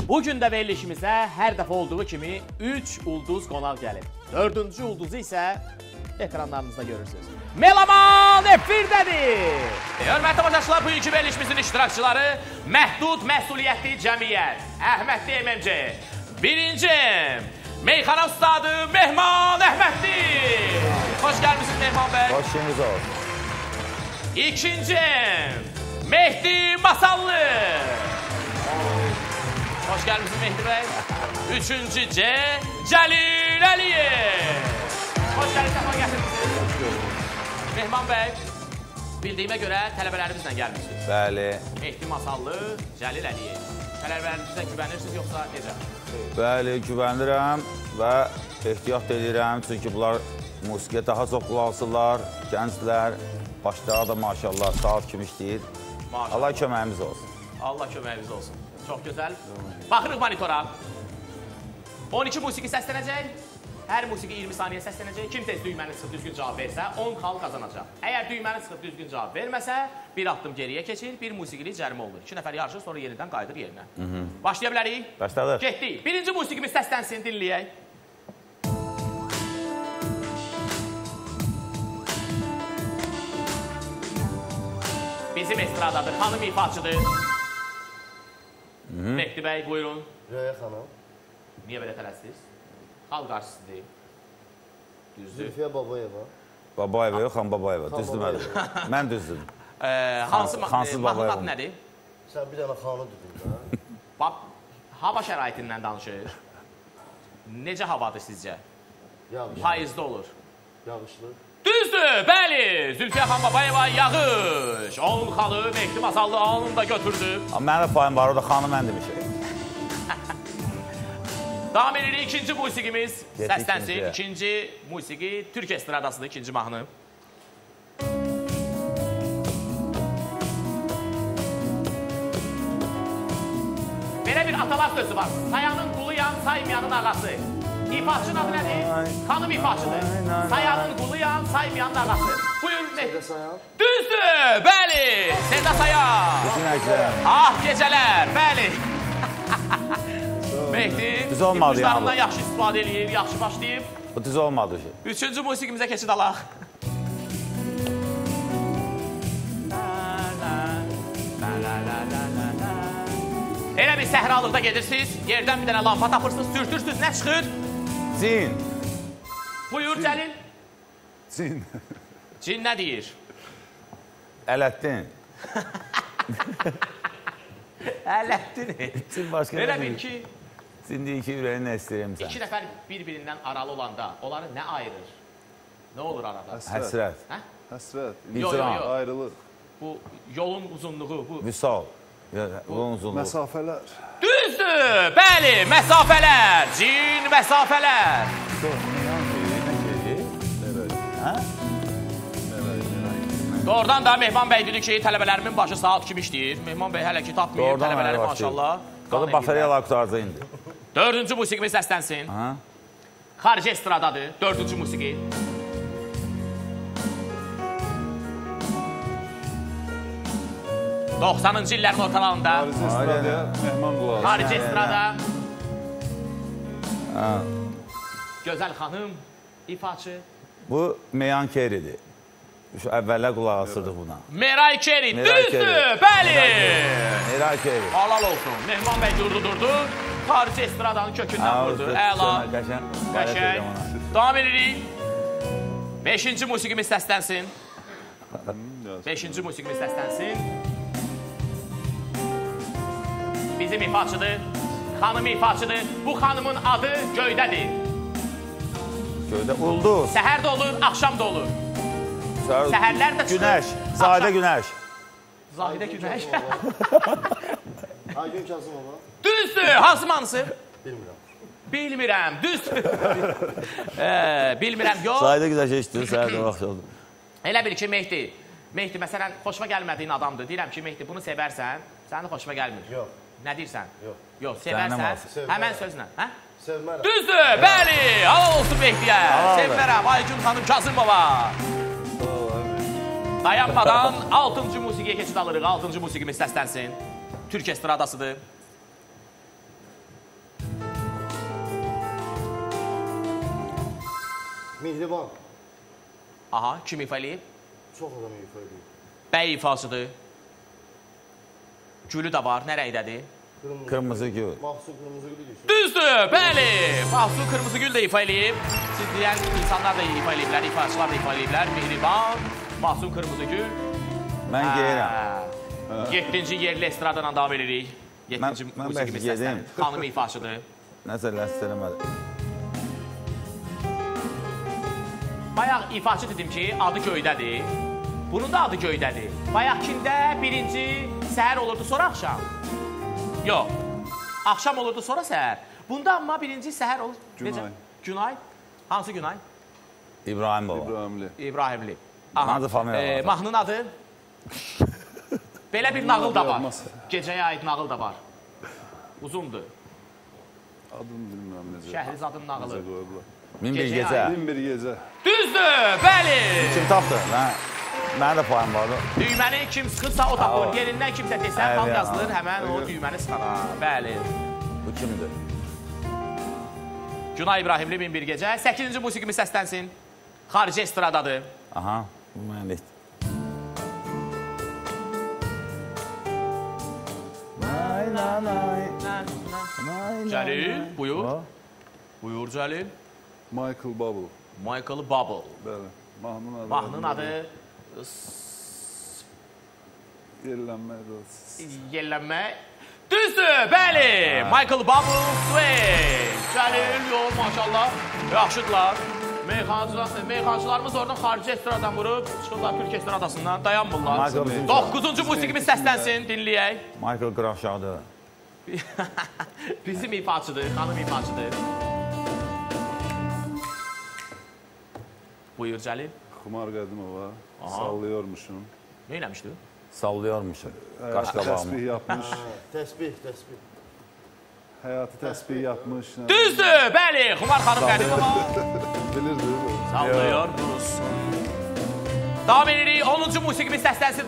Bugün də verilişimizə hər dəfə olduğu kimi 3 ulduz qonaq gəlib. 4-cü ulduzu isə ekranlarınızda görürsünüz. Melaman efirdədir! Hörmətli tamaşaçılar, bugünkü verilişimizin iştirakçıları Məhdud Məsuliyyətli Cəmiyyət, Əhmədli MMC. Birinci, meyxana ustadı Mehman Əhmədli. Hoş gəlmişsiniz Mehman bəy. Hoş geldiniz olsun. İkinci, Mehdi Masallı. Hoş gəlmişsiniz Mehdi bəy. Üçüncü C, Cəlil Əliyev. Hoş gəldiniz, səfa gətirsiniz. Mehman bəy, bildiyimə görə tələbələrimizlə gəlmişsiniz. Bəli. Mehdi Masallı, Cəlil Əliyev. Tələbələrimizə güvənirsiniz yoxsa necə? Bəli, güvənirəm və ehtiyat edirəm. Çünki bunlar musiqiyə daha çox qulaqsınlar, gənclər, başları da maşallah saat kimi işləyir. Allah köməyimiz olsun. Allah köməyimiz olsun. Çox gözəl. Baxırıq monitora. 12 musiqi səslənəcək. Hər musiqi 20 saniyə səslənəcək. Kim tez düyməni sıxıb düzgün cavab versə, 10 xal qazanacaq. Əgər düyməni sıxıb düzgün cavab verməsə, bir addım geriyə keçir, bir musiqili cərimə olur. 2 nəfər yarışır, sonra yenidən qayıdır yerinə. Başlaya bilərik? Başladıq. Getdik. Birinci musiqimiz səslənsin, dinləyək. Bizim estradadır, xanım ifaçıdır. Mehdi bəy, buyurun. Röya xanım. Niyə belə tələsiniz? Xalq qarşısıdır. Düzdür. Zülfiyə Babayeva. Babayeva yox, xan Babayeva. Düzdür mənim. Mən düzdüm. Mahnının adı nədir? Sən bir dənə xanı düzdün da. Hava şəraitindən danışır. Necə havadır sizcə? Yağış. Payızda olur. Yağışlı. Düzdür, bəli. Zülfiyə xan Babayeva yağış. Onun xalı Mehdi Masallı anında götürdü. Mənim də payım var, o da xanı mən demişim. Davam edirik, ikinci musiqimiz səslənsin. ikinciyə. İkinci musiqi Türk estradasıdır, ikinci mahnı. Belə bir atalar sözü var. Sayanın quluyan, saymayanın ağası. İfaçının adı nədir? Xanım ifaçıdır. Sayanın quluyan, saymayanın ağası. Buyur, Seda Sayan. Düzdür, bəli. Seda Sayan. Bütün əksərəm. Ah, gecələr, bəli. Mehdi, Düz olmadı ya bu. ipuçlarından yaxşı istifadə edir, yaxşı başlayıb. Bu düz olmadı ki. Üçüncü musiqimizə keçid alaq. Elə bir səhralıqda gedirsiniz, yerdən bir dənə lampa tapırsınız, sürtürsünüz, nə çıxır? Cin. Buyur Cəlil. Cin. Cin nə deyir? Ələddin. Ələddin. Cin başqa Elə nə bil deyir? ki, Cin deyir ki, ürəyin nə istəyirəm sən. iki nəfər bir-birindən aralı olanda onları nə ayırır? Nə olur arada? Həsrət. Hə? Həsrət, Yox, yox, yox. ayrılıq, Bu yolun uzunluğu, bu... Vüsal. Bunun uzunluğu. məsafələr. Düzdür, bəli, məsafələr, cin məsafələr. Doğrudan da Mehman bəy dedi ki, tələbələrimin başı saat kimi işləyir. Mehman bəy hələ ki tapmayıb tələbələri maşallah. Qadın batareyalar qutaracaq indi. Dördüncü musiqimiz səslənsin. Xarici estradadır, dördüncü musiqi. ...90-cı illərin ortalarında... Xarici estradaya mehman qulağı. Xarici estrada... Gözəl xanım, ifaçı... Bu Meyan Keri'dir. Şu əvvəllər qulaq asırdıq buna. Meray Keri, Meray düzdür, Keri. bəli! Meray Keri. Halal olsun. Mehman bəy durdu. Xarici estradanın kökündən vurdu. Əla. Qəşəng. Davam edirik. Beşinci musiqimiz səslənsin. Beşinci musiqimiz səslənsin. Bizim ifaçıdır. Xanım ifaçıdır. Bu xanımın adı Göydədir. Göydə ulduz. Səhər də olur, axşam da olur. Səhərlər də çıxır. Günəş. Zahidə günəş. Zahidə günəş. Aygün Kazımova. Düzdür. Hansı manısı? Bilmirəm. Bilmirəm. Düzdür. Bilmirəm. Yox. Zahidə günəş eşitdir. Səhərdə vaxt oldu. Elə bil ki, Mehdi, məsələn, xoşuma gəlmədiyin adamdır. Deyirəm ki, Mehdi, bunu sevərsən, sənin də xoşuma gəlmir. Yox. Nə deyirsən? Yox. Yox, sevərsən, həmən sözlə. Sevmərəm. Düzdür, bəli, halal olsun Mehdiyə. Sevmərəm, Aygün xanım Kazımova. Dayanmadan 6-cı musiqiyə keçid alırıq. 6-cı musiqimiz səslənsin. Türk estradasıdır. Mihriban. Aha, kim ifa eləyib? Çox adam ifa edib. Bəy ifasıdır. Gülü də var, nə rəngdədir? Kırmızı gül. Mahsun Kırmızı Gülü düşür. Düzdür, bəli. Mahsun Kırmızı Gül də ifa eləyib. Siz deyən insanlar da ifa eləyiblər, ifaçılar da ifa eləyiblər. Mehriban, Mahsun Kırmızı Gül. Mən geyirəm. 7-ci yerli estradadan davam edirik. 7-ci Mən musiqimiz bəlkə səslənir. Xanım ifaçıdır. Nəsə ləstələmədi. Bayaq ifaçı dedim ki, adı göydədir. Bunun da adı göydədir. Bayaqkində birinci səhər olurdu, sonra axşam. Yox, axşam olurdu, sonra səhər. Bunda amma birinci səhər olur. Günay. Günay. Hansı Günay? İbrahim baba. İbrahimli. İbrahimli. Hansı familiya var? Mahnının adı? Belə bir nağıl da var. Olmaz. Gecəyə aid nağıl da var. Uzundur. Adını bilmirəm necə. Şəhrizadın nağılı. Necə qoyublar. Min bir Gecəyə gecə. Bin bir gecə. Düzdür, bəli. Kim tapdı? Mənə də payım vardı. Düyməni kim sıxırsa o tapır. Yerindən kimsə desən, Əvvəl, tam yazılır, həmən o düyməni sıxar. Bəli. Bu kimdir? Günay İbrahimli Min bir gecə. 8-ci musiqimiz səslənsin. Xarici estradadır. Aha, bu mənlik. Cəlil, buyur. Buyur Cəlil. Michael Bubble. Michael Bubble. Bəli. Mahnının adı. Mahnının adı Yellənmək. Düzdür, bəli. Michael Bubble Swing. Cəlil, yox, maşallah. Yaxşıdırlar. Meyxancılarımız oradan xarici estradan vurub, çıxırlar Türk estradasından, dayanmırlar. 9-cu musiqimiz səslənsin, dinləyək. Michael Qıraqşaqdır. Bizim ifaçıdır, xanım ifaçıdır. Buyur Cəlil. Xumar Qədimova. Sallıyormuşum. Ne eləmişdi? Sallıyormuşum. Qaş Təsbih qabağımı. yapmış. Təsbih. Həyatı təsbih yapmış. Düzdür, bəli. Xumar xanım Qədimova. Bilirdi. Sallıyor musun? Davam edirik. 10-cu musiqimiz səslənsin.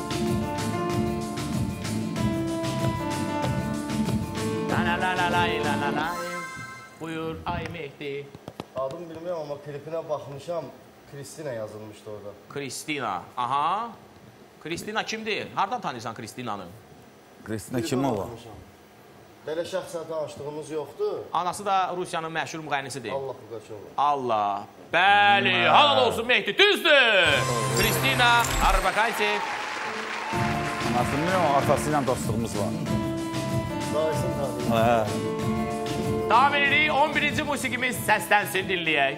La. Buyur, ay Mehdi. Adım bilmirəm amma klipinə baxmışam. Kristina yazılmışdı orada. Kristina. Aha. Kristina kimdir? Hardan tanıyırsan Kristinanı? Kristina kim o? Belə şəxsən tanışdığımız yoxdur. Anası da Rusiyanın məşhur müğənnisidir. Allah Pugaçova. Allah. Bəli, halal olsun Mehdi. Düzdür. Kristina Arbakayte. Nasıl bilmirəm, atası ilə dostluğumuz var. Dayısın tanıyır. Davam edirik. 11-ci musiqimiz səslənsin, dinləyək.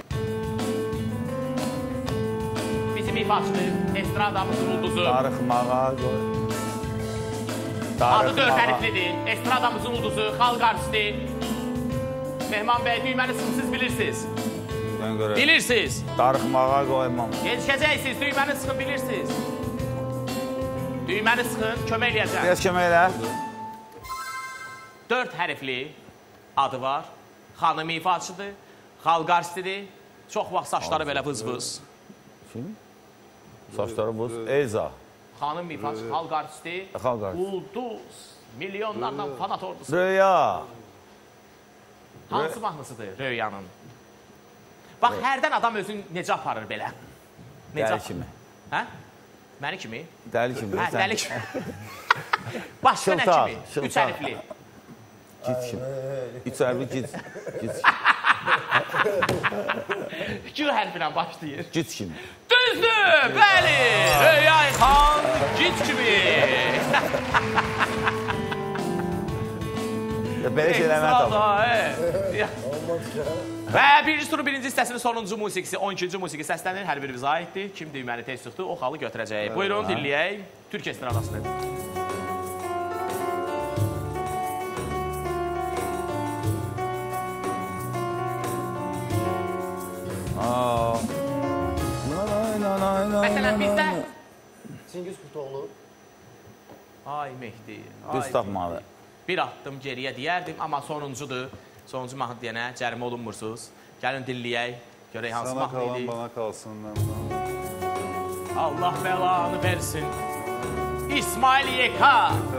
Bizim ifaçıdır. Estradamızın ulduzu. Darıxmağa qoy. Adı 4 hərflidir. Estradamızın ulduzu, xalq artisti. Mehman bəy, düyməni sıxın, bilirsiniz. Mən görürəm. Bilirsiniz. Darıxmağa qoymam. Gecikəcəksiniz, düyməni sıxın, bilirsiniz. Düyməni sıxın, kömək eləyəcəm. Biraz kömək elə. 4 hərfli adı var. Xanım ifaçıdır, xalq artistidir. Çox vaxt saçları belə vız-vız. Kim? Saçları buz. Elza. Xanım ifaçı, xalq artisti. Xalq artisti. Ulduz. Milyonlardan fanat ordusu. Röya. Hansı mahnısıdır Röyanın? Bax, hərdən adam özünü necə aparır belə? Dəli kimi. Hə? Məni kimi? Dəli kimi. Hə, dəli kimi. Başqa nə Şıltaq, kimi? şıltaq. 3 hərfli. Git kimi. 3 hərfi git. Q hərfinə başlayır. Git kimi. Düzdür, bəli. Röya xan, git kimi. Belə şeyləmə tapır. Və birinci turun birinci hissəsinin sonuncu musiqisi, 12-ci musiqi səslənir. Hər biri bizə aiddir. Kim düyməni tez sıxdı, o xalı götürəcək. Buyurun, dinləyək. Türk estradasıdır. Məsələn, bizdə... Çingiz Kurtoğlu. Ay Mehdi. Düz tapmalı. Bir atdım geriyə deyərdim, amma sonuncudur. Sonuncu mahnı deyənə cərimə olunmursunuz. Gəlin dinləyək. Görək hansı Sana mahnı kalan idi. bana kalsın. Allah bəlanı versin. İsmail Yeka.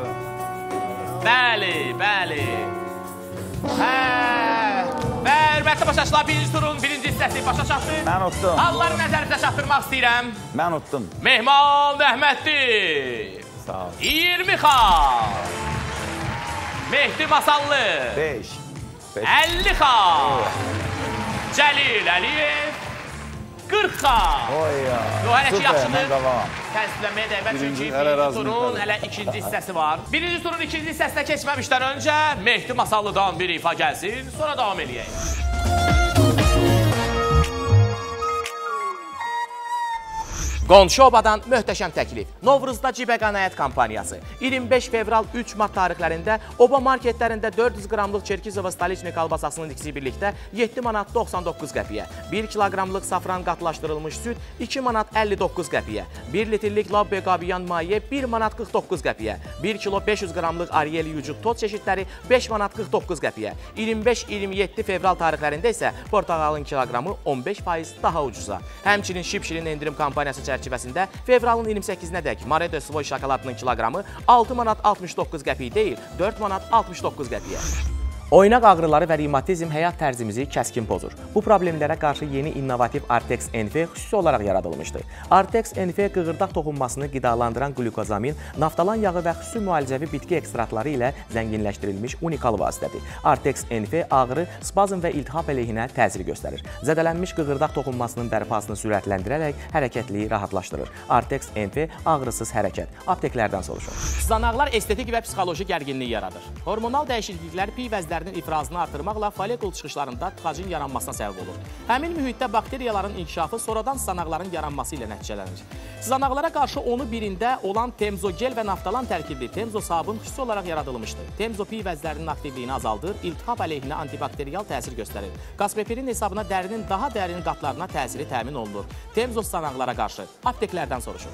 Bəli. Və hörmətli başlaşılar, birinci turun birinci hissəsi hissəsi başa çatdı. Mən utdum. Halları nəzərinizə çatdırmaq istəyirəm. Mən utdum. Mehman Əhmədli. Sağ ol. 20 xal. Mehdi Masallı. 5. 50 xal. Cəlil Əliyev. 40 xal. Oy ya. Yo, hələ ki yaxşıdır. Mən qavam. Təsdiqlənməyə dəymək çünki Birinci, hələ birinci razıyım, turun hələ. hələ ikinci hissəsi var. Birinci turun ikinci hissəsinə keçməmişdən öncə Mehdi Masallıdan bir ifa gəlsin, sonra davam eləyək. Qonşu obadan möhtəşəm təklif. Novruzda Cibə Qənaət kampaniyası. 25 fevral 3 mart tarixlərində oba marketlərində 400 qramlıq Çerkizova Stoliçni kalbasasının ikisi birlikdə 7 manat 99 qəpiyə, 1 kiloqramlıq safran qatlaşdırılmış süt 2 manat 59 qəpiyə, 1 litrlik Labbe qabiyan maye 1 manat 49 qəpiyə, 1 kilo 500 qramlıq Ariel yucuq toz çeşidləri 5 manat 49 qəpiyə, 25-27 fevral tarixlərində isə portağalın kiloqramı 15% daha ucuza. Həmçinin şipşirin endirim kampaniyası çərçivəsində fevralın 28-nədək Maredo Svoy şokoladının kiloqramı 6 manat 69 qəpik deyil, 4 manat 69 qəpiyə. Oynaq ağrıları və revmatizm həyat tərzimizi kəskin pozur. Bu problemlərə qarşı yeni innovativ Artex NF xüsusi olaraq yaradılmışdır. Artex NF qığırdaq toxunmasını qidalandıran glukozamin, naftalan yağı və xüsusi müalicəvi bitki ekstraktları ilə zənginləşdirilmiş unikal vasitədir. Artex NF ağrı, spazm və iltihab əleyhinə təsir göstərir. Zədələnmiş qığırdaq toxunmasının bərpasını sürətləndirərək hərəkətliyi rahatlaşdırır. Artex NF ağrısız hərəkət. Apteklərdən soruşun. Sızanaqlar estetik və psixoloji gərginlik yaradır. Hormonal dəyişikliklər piy vəzlərinin ifrazını artırmaqla folikul çıxışlarında tıxacın yaranmasına səbəb olur. Həmin mühitdə bakteriyaların inkişafı sonradan sızanaqların yaranması ilə nəticələnir. Sızanaqlara qarşı onu birində olan temzogel və naftalan tərkibli temzo sabun xüsusi olaraq yaradılmışdır. Temzo piy vəzlərinin aktivliyini azaldır, iltihab əleyhinə antibakteriyal təsir göstərir. Qazpepirin hesabına dərinin daha dərin qatlarına təsiri təmin olunur. Temzo sızanaqlara qarşı apteklərdən soruşun.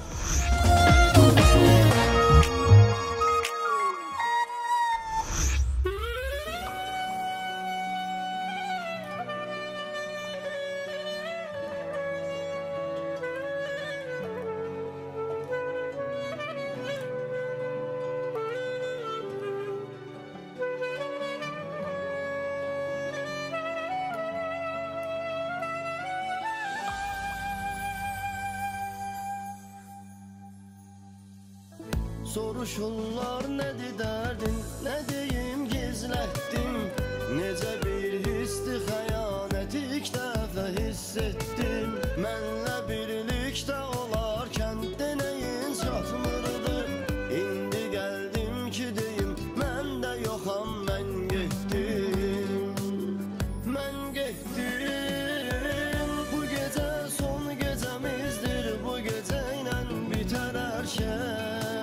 Soruşurlar nədir dərdin, nə deyim gizlətdim. Necə bir hisdi xəyanəti ilk dəfə hiss etdim. Mənlə birlikdə olarkən deneyin çatmırdı. İndi gəldim ki deyim, mən də yoxam, mən getdim. Mən getdim. Bu gecə son gecəmizdir, bu gecə ilə bitər hər şey.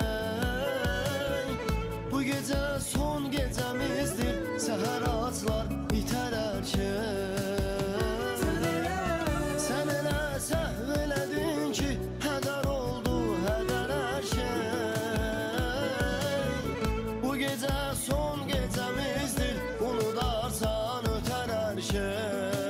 Son gecəmizdir, səhər açlar bitər hər şey. Sən elə səhv elədin ki, hədər oldu, hədər hər şey. Bu gecə son gecəmizdir, unudarsan ötər hər şey.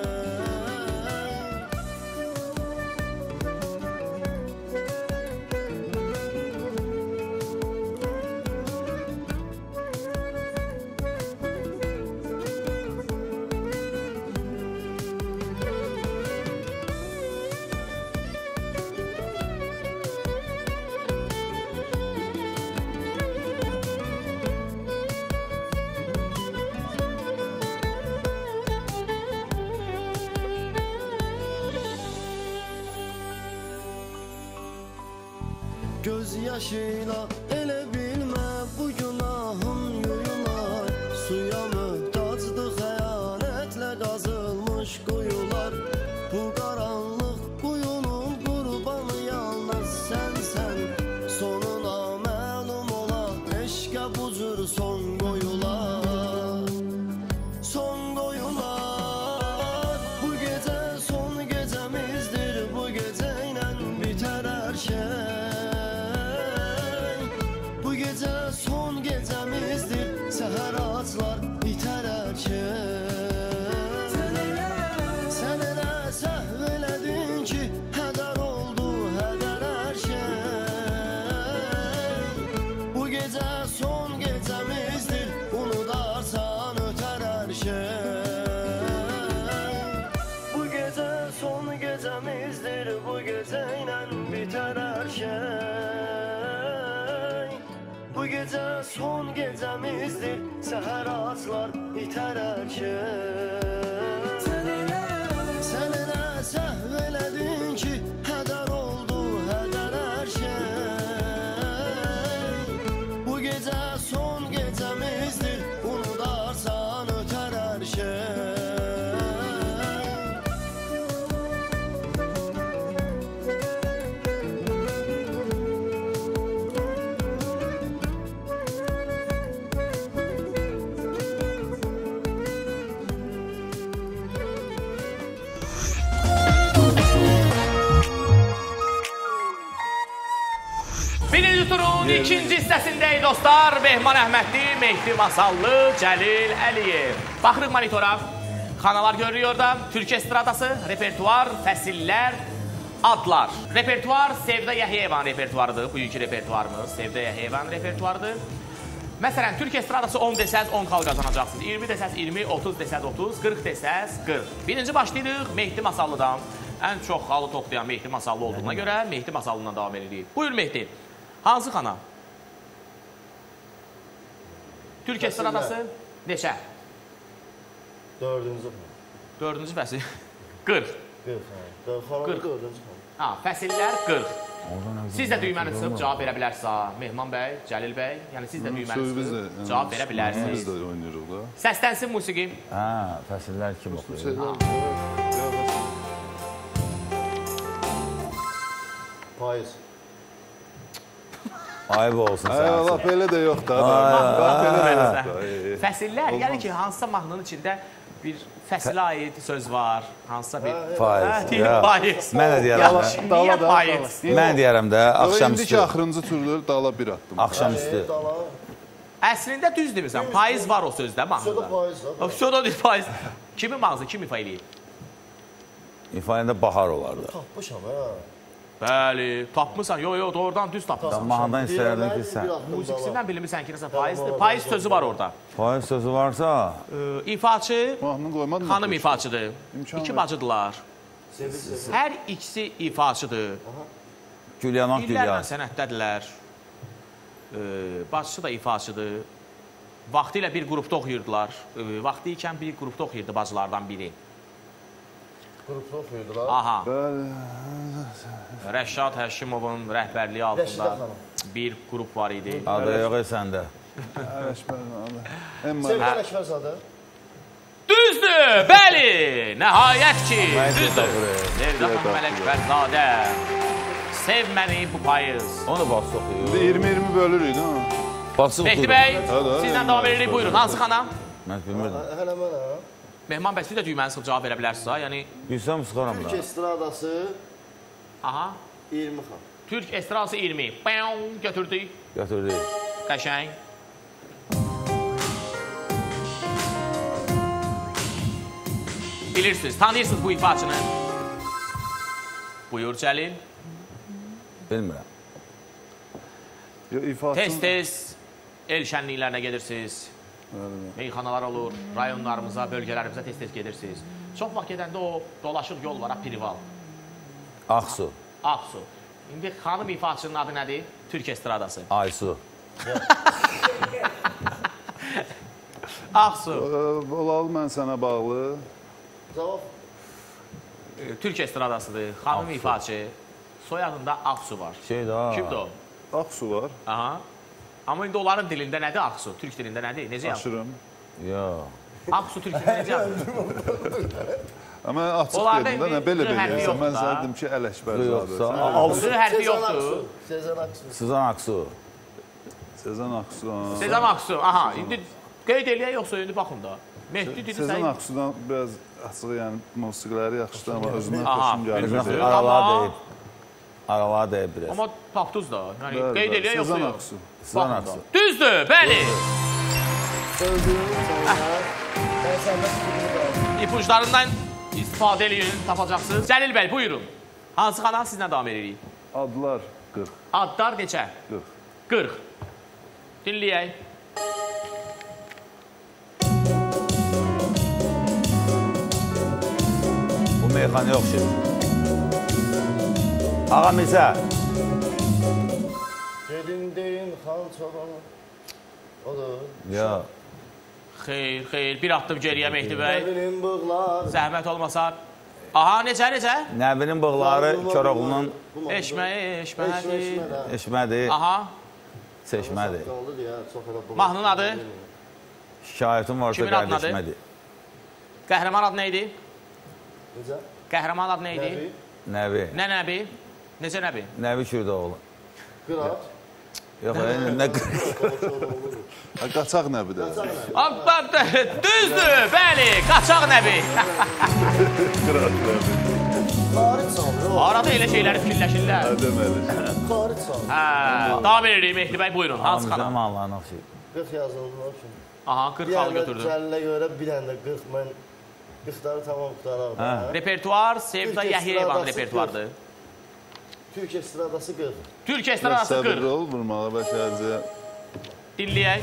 Göz yaşıyla elə bilmə bu günahın yuyular. Suya möhtacdı xəyanətlə qazılmış quyular. Bu qaranlıq quyunun qurbanı yalnız sənsən. Sonu naməlum olan eşqə bu cür son qoyular. Son qoyular. Bu gecə son gecəmizdir, bu gecə ilə bitər hər şey. sarslar itererken Sen elə səhv elədin ki Hədər oldu hədər hər şey Bu gecə son gecəmizdir Unudarsan ötər hər şey Birinci turun ikinci hissəsindəyik dostlar. Mehman Əhmədli, Mehdi Masallı, Cəlil Əliyev. Baxırıq monitora. Xanalar görürük orada. Türk estradası, repertuar, fəsillər, adlar. Repertuar Sevda Yəhyevan repertuarıdır. Bugünkü repertuarımız Sevda Yəhyevan repertuarıdır. Məsələn, Türk estradası 10 desəz 10 xal qazanacaqsınız. 20 desəz 20, 30 desəz 30, 40 desəz 40. Birinci başlayırıq Mehdi Masallıdan. Ən çox xalı toplayan Mehdi Masallı olduğuna görə Mehdi Masallından davam edirik. Buyur Mehdi. Hansı xana? Türk estradası neçə? Dördüncü Dördüncü fəsil. 40. 40. Ha, fəsillər 40. Siz də düyməni çıxıb cavab verə bilərsiniz. Mehman bəy, Cəlil bəy, yəni siz də düyməni çıxıb cavab verə bilərsiniz. Biz də oynayırıq da. Səslənsin musiqi. Hə, fəsillər kim oxuyur? Payız. Ayıb olsun Hə, sən. lap elə də yox da. Fəsillər, yəni ki, hansısa mahnının içində bir fəsilə aid söz var, hansısa bir... Faiz. Faiz. Mən də deyərəm də. Niyə faiz? Mən deyərəm də, İndiki axşamüstü. axırıncı turda dala bir attım. Axşamüstü. Əslində düz demirsən, faiz var o sözdə mahnıda. Södə deyil, faiz. Kimin mahnısı, kim ifa eləyir? İfayəndə bahar olardı. Tapmışam ha. Bəli, tapmısan. Yo, doğrudan düz tapmısan. Mahnıdan istəyərdim ki, sən. Musiqisindən bilmirsən ki, nəsə faizdir. Faiz sözü var orada. Faiz sözü varsa, İfaçı, Mahnını qoymadın mı? xanım ifaçıdır. İmkan İki ver. bacıdırlar. Hər ikisi ifaçıdır. Gülyanak İllərlə Gülyan. sənətdədirlər. Bacısı da ifaçıdır. Vaxtı ilə bir qrupda oxuyurdular. Vaxtı ikən bir qrupda oxuyurdu bacılardan biri. Qrupda oxuyurdular. Aha. Bəli. Rəşad Həşimovun rəhbərliyi altında bir qrup var idi. Adı yox səndə. Sevgən Əkbərzadə. Düzdür, bəli, nəhayət ki, düzdür. Sevda Sevda xanım Əkbərzadə, sev məni bu payız. Onu bası oxuyur. 20-20 bölürük değil mi? Bası Mehdi oxuyur. bəy, Hadi, sizdən davam edirik, buyurun. Hansı xana? Mən bilmirdim. Hələ mənə. Mehman bəy, siz də düyməni sıxıb cavab verə bilərsiniz ha, yəni... Bilsəm sıxaram Türk da. estradası Aha, 20 xan. Türk estradası 20. Bəyum, götürdük. Götürdük. Qəşəng. Bilirsiniz, tanıyırsınız bu ifaçını. Buyur Cəlil. Bilmirəm. Tez-tez el şənliklərinə gedirsiniz. Meyxanalar olur, rayonlarımıza, bölgələrimizə tez-tez gedirsiniz. Çox vaxt gedəndə o dolaşıq yol var, Pirival, Aksu. Aksu. İndi xanım ifaçının adı nədir? Türk estradası. Aysu. Aksu. Olalı mən sənə bağlı. Cavab. Türk estradasıdır. Xanım ifaçı. Soyadında Aksu var. Şeydə ha. Kimdir o? Aksu var. Aha. Amma indi onların dilində nədir Aksu? Türk dilində nədir? Necə yazılır? Aşırım. Yox. Aksu Türk dilində necə yazılır? Amma açıq Onlarda dedim də, indi nə belə hərfi beləyəsən. yoxdur Mən da. sənə dedim ki, Yoxsa, Ələkbərzadə. Sözün hərfi yoxdur. Sezen Aksu. Sızan Aksu. Sezen Aksu. Sezam Aksu. Aha, indi qeyd eləyək yoxsa indi baxın da. Mehdi dedi Sezen sən... Aksu'dan biraz açıq, yəni musiqiləri yaxşıdır, amma özümdən Aha, xoşum gəlir. bilmirəm. Aralar deyib. Aralar deyib biraz. Amma tapdınız da. Yəni qeyd eləyək yoxsa Sezen yox. Aksu. Sızan Aksu. Düzdür, bəli. Öldüğün sonra ben senden fikrini aldım. İpuçlarından istifadə eləyin, tapacaqsınız. Cəlil bəy, buyurun. Hansı xana sizlə davam edirik? Adlar 40. Adlar neçə? 40. 40. Dinləyək. Bu meyxanə oxşuyur. Ağa Mirzə. Gelin deyin xan çoban. Odur. Yox. Xeyr, xeyr. Bir addım geriyə Mehdi bəy. Nəvinin bığlar. Zəhmət olmasa. Aha, necə? Nəbinin bığları Koroğlunun eşmədir, Aha. seçmədir. Mahnının adı? Şikayətim varsa Kimin adın adı? qardeşmədir. Qəhrəman adı nə idi? Necə? Qəhrəman adı nə idi? Nəbi. Nə nəbi? Necə nəbi? Nəbi Kürdoğlu. Qırat. Yox, nə Qaçaq nəbidə. Düzdür, bəli, qaçaq nəbi. Qırat nəbi. Xaric salır. Arada elə şeyləri fikirləşirlər. Deməli. Xaric salır. Davam edirik Mehdi bəy, buyurun. Hansı xanım? Bizim Allah'ın oxşayır. 40 yazıldılar ki. Aha, 40 xalı Bir götürdüm. Cəllə görə bir dənə də 40 mən 40'ları tamam qutaraq. Repertuar Sevda Türk Yəhyevan estradası repertuardır. Türk estradası 40. Türk estradası 40. Səbirli ol, vurmağa bəşərcə. Dinləyək.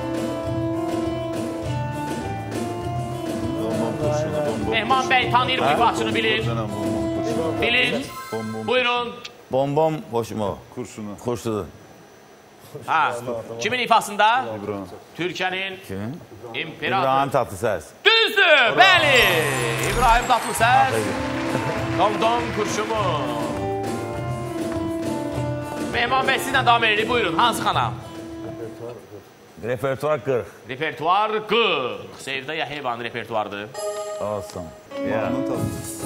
Mehman bəy tanıyır bu ifaçını bilir. Bilir. Buyurun. Bombom boşmu? Kurşunu. Kurşudur. Ha. Kimin ifasında? İbrahim. Türkiye'nin Kimin? imperatörü. İbrahim Tatlıses. Düzdür, bəli. İbrahim Tatlıses. Dom kurşumu. Mehman bəy sizlə davam edirik. Buyurun. Hansı xanam? Repertuar 40. Repertuar 40. Sevda Yəhyevan repertuardır. Olsun. Mahnının tadı.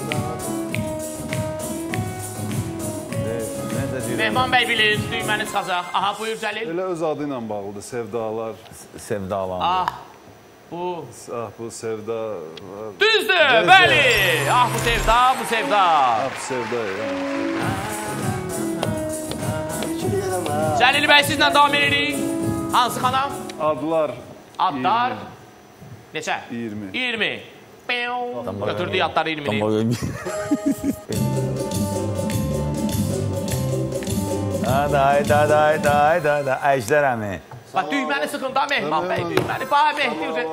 Mehman bəy bilir, düyməni çıxacaq. Aha, buyur Cəlil. Elə öz adı ilə bağlıdır, sevdalar. Sevdalandı. Ah, bu... Ah, bu sevda. Düzdür, bəli. Ah, bu sevda, bu sevda. Ah, bu sevda ya. Cəlil bəy, sizlə davam edirik. Hansı xanam? Adlar. Adlar. Neçə? 20. 20. Götürdük adları 20'ni. Da. Əjdər əmi. Bax, düyməni sıxın da Mehman bəy, düyməni. Bax, Mehdi.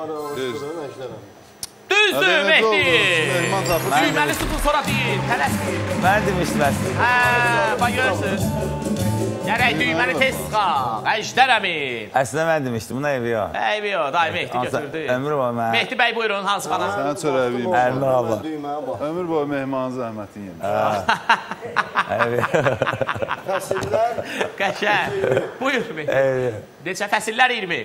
Düzdür, Mehdi. Düyməni sıxın, sonra deyin, tələsdir. Mən demişdim. Bax, görürsünüz. Gərək düyməni tez sıxaq, Əjdər əmi. Əslində mən demişdim, buna evi yox. Eybi yox, day Mehdi götürdü. Ömür boyu mən. Mehdi bəy, buyurun, hansı xanam? Sənə çörəviyim. Əlini abla. Ömür boyu mehmanın zəhmətin yemiş. Fəsillər. Qəşər. Buyur Mehdi. Neçə fəsillər 20?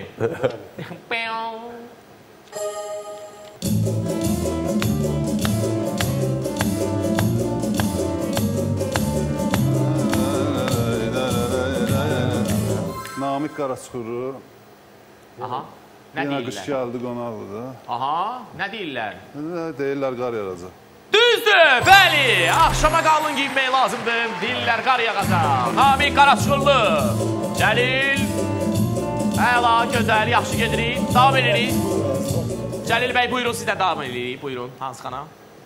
Namik Qaraçuxuru. Aha, nə Yenə qış deyirlər? gəldi, qonaqlıdır. Aha, nə deyirlər? Deyirlər qar yaracaq. Düzdür, bəli. Axşama qalın giyinmək lazımdır. Deyirlər qar yağacaq. Namik Qaraçuxurlu. Cəlil. Əla, gözəl, yaxşı gedirik. Davam edirik. Cəlil bəy, buyurun, sizdən davam edirik. Buyurun, hansı xanam?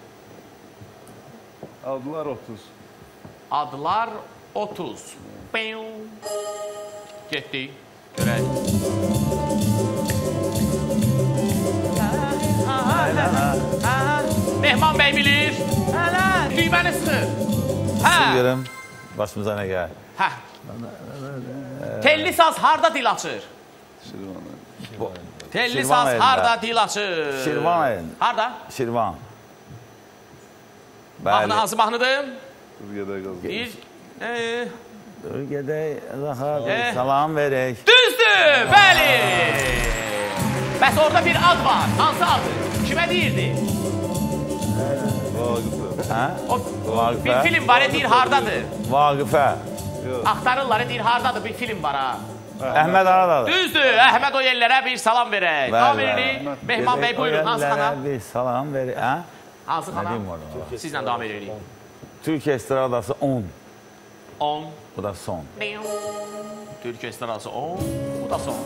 Adlar 30. Adlar 30. Getdik. Görək. Mehman bəy bilir. Düyməni sıxır. Görüm, başımıza nə gəlir. Telli saz harda dil açır? Şirvanı. Telli saz harda dil açır? Şirvan elində. Harda? Şirvan. Mahnı hansı mahnıdır? Dur gedək qazı. Bir. Dur gedək, daha salam verək. Düzdür, bəli. Bəs orada bir ad var. Hansı adı? Kimə deyirdi? Hə? Bir film var, deyir hardadır? Vaqifə. Axtarırlar, deyir hardadır? Bir film var ha. Əhməd Aradadır. Düzdür, Əhməd o yerlərə bir salam verək. Davam edirik. Mehman bəy, buyurun, hansı xanam? Bir salam verək, hə? Hansı Nə xanam? deyim orada? Sizlə davam edirik. Türk estradası 10. 10. Bu da son. Türk estradası 10. Bu da son.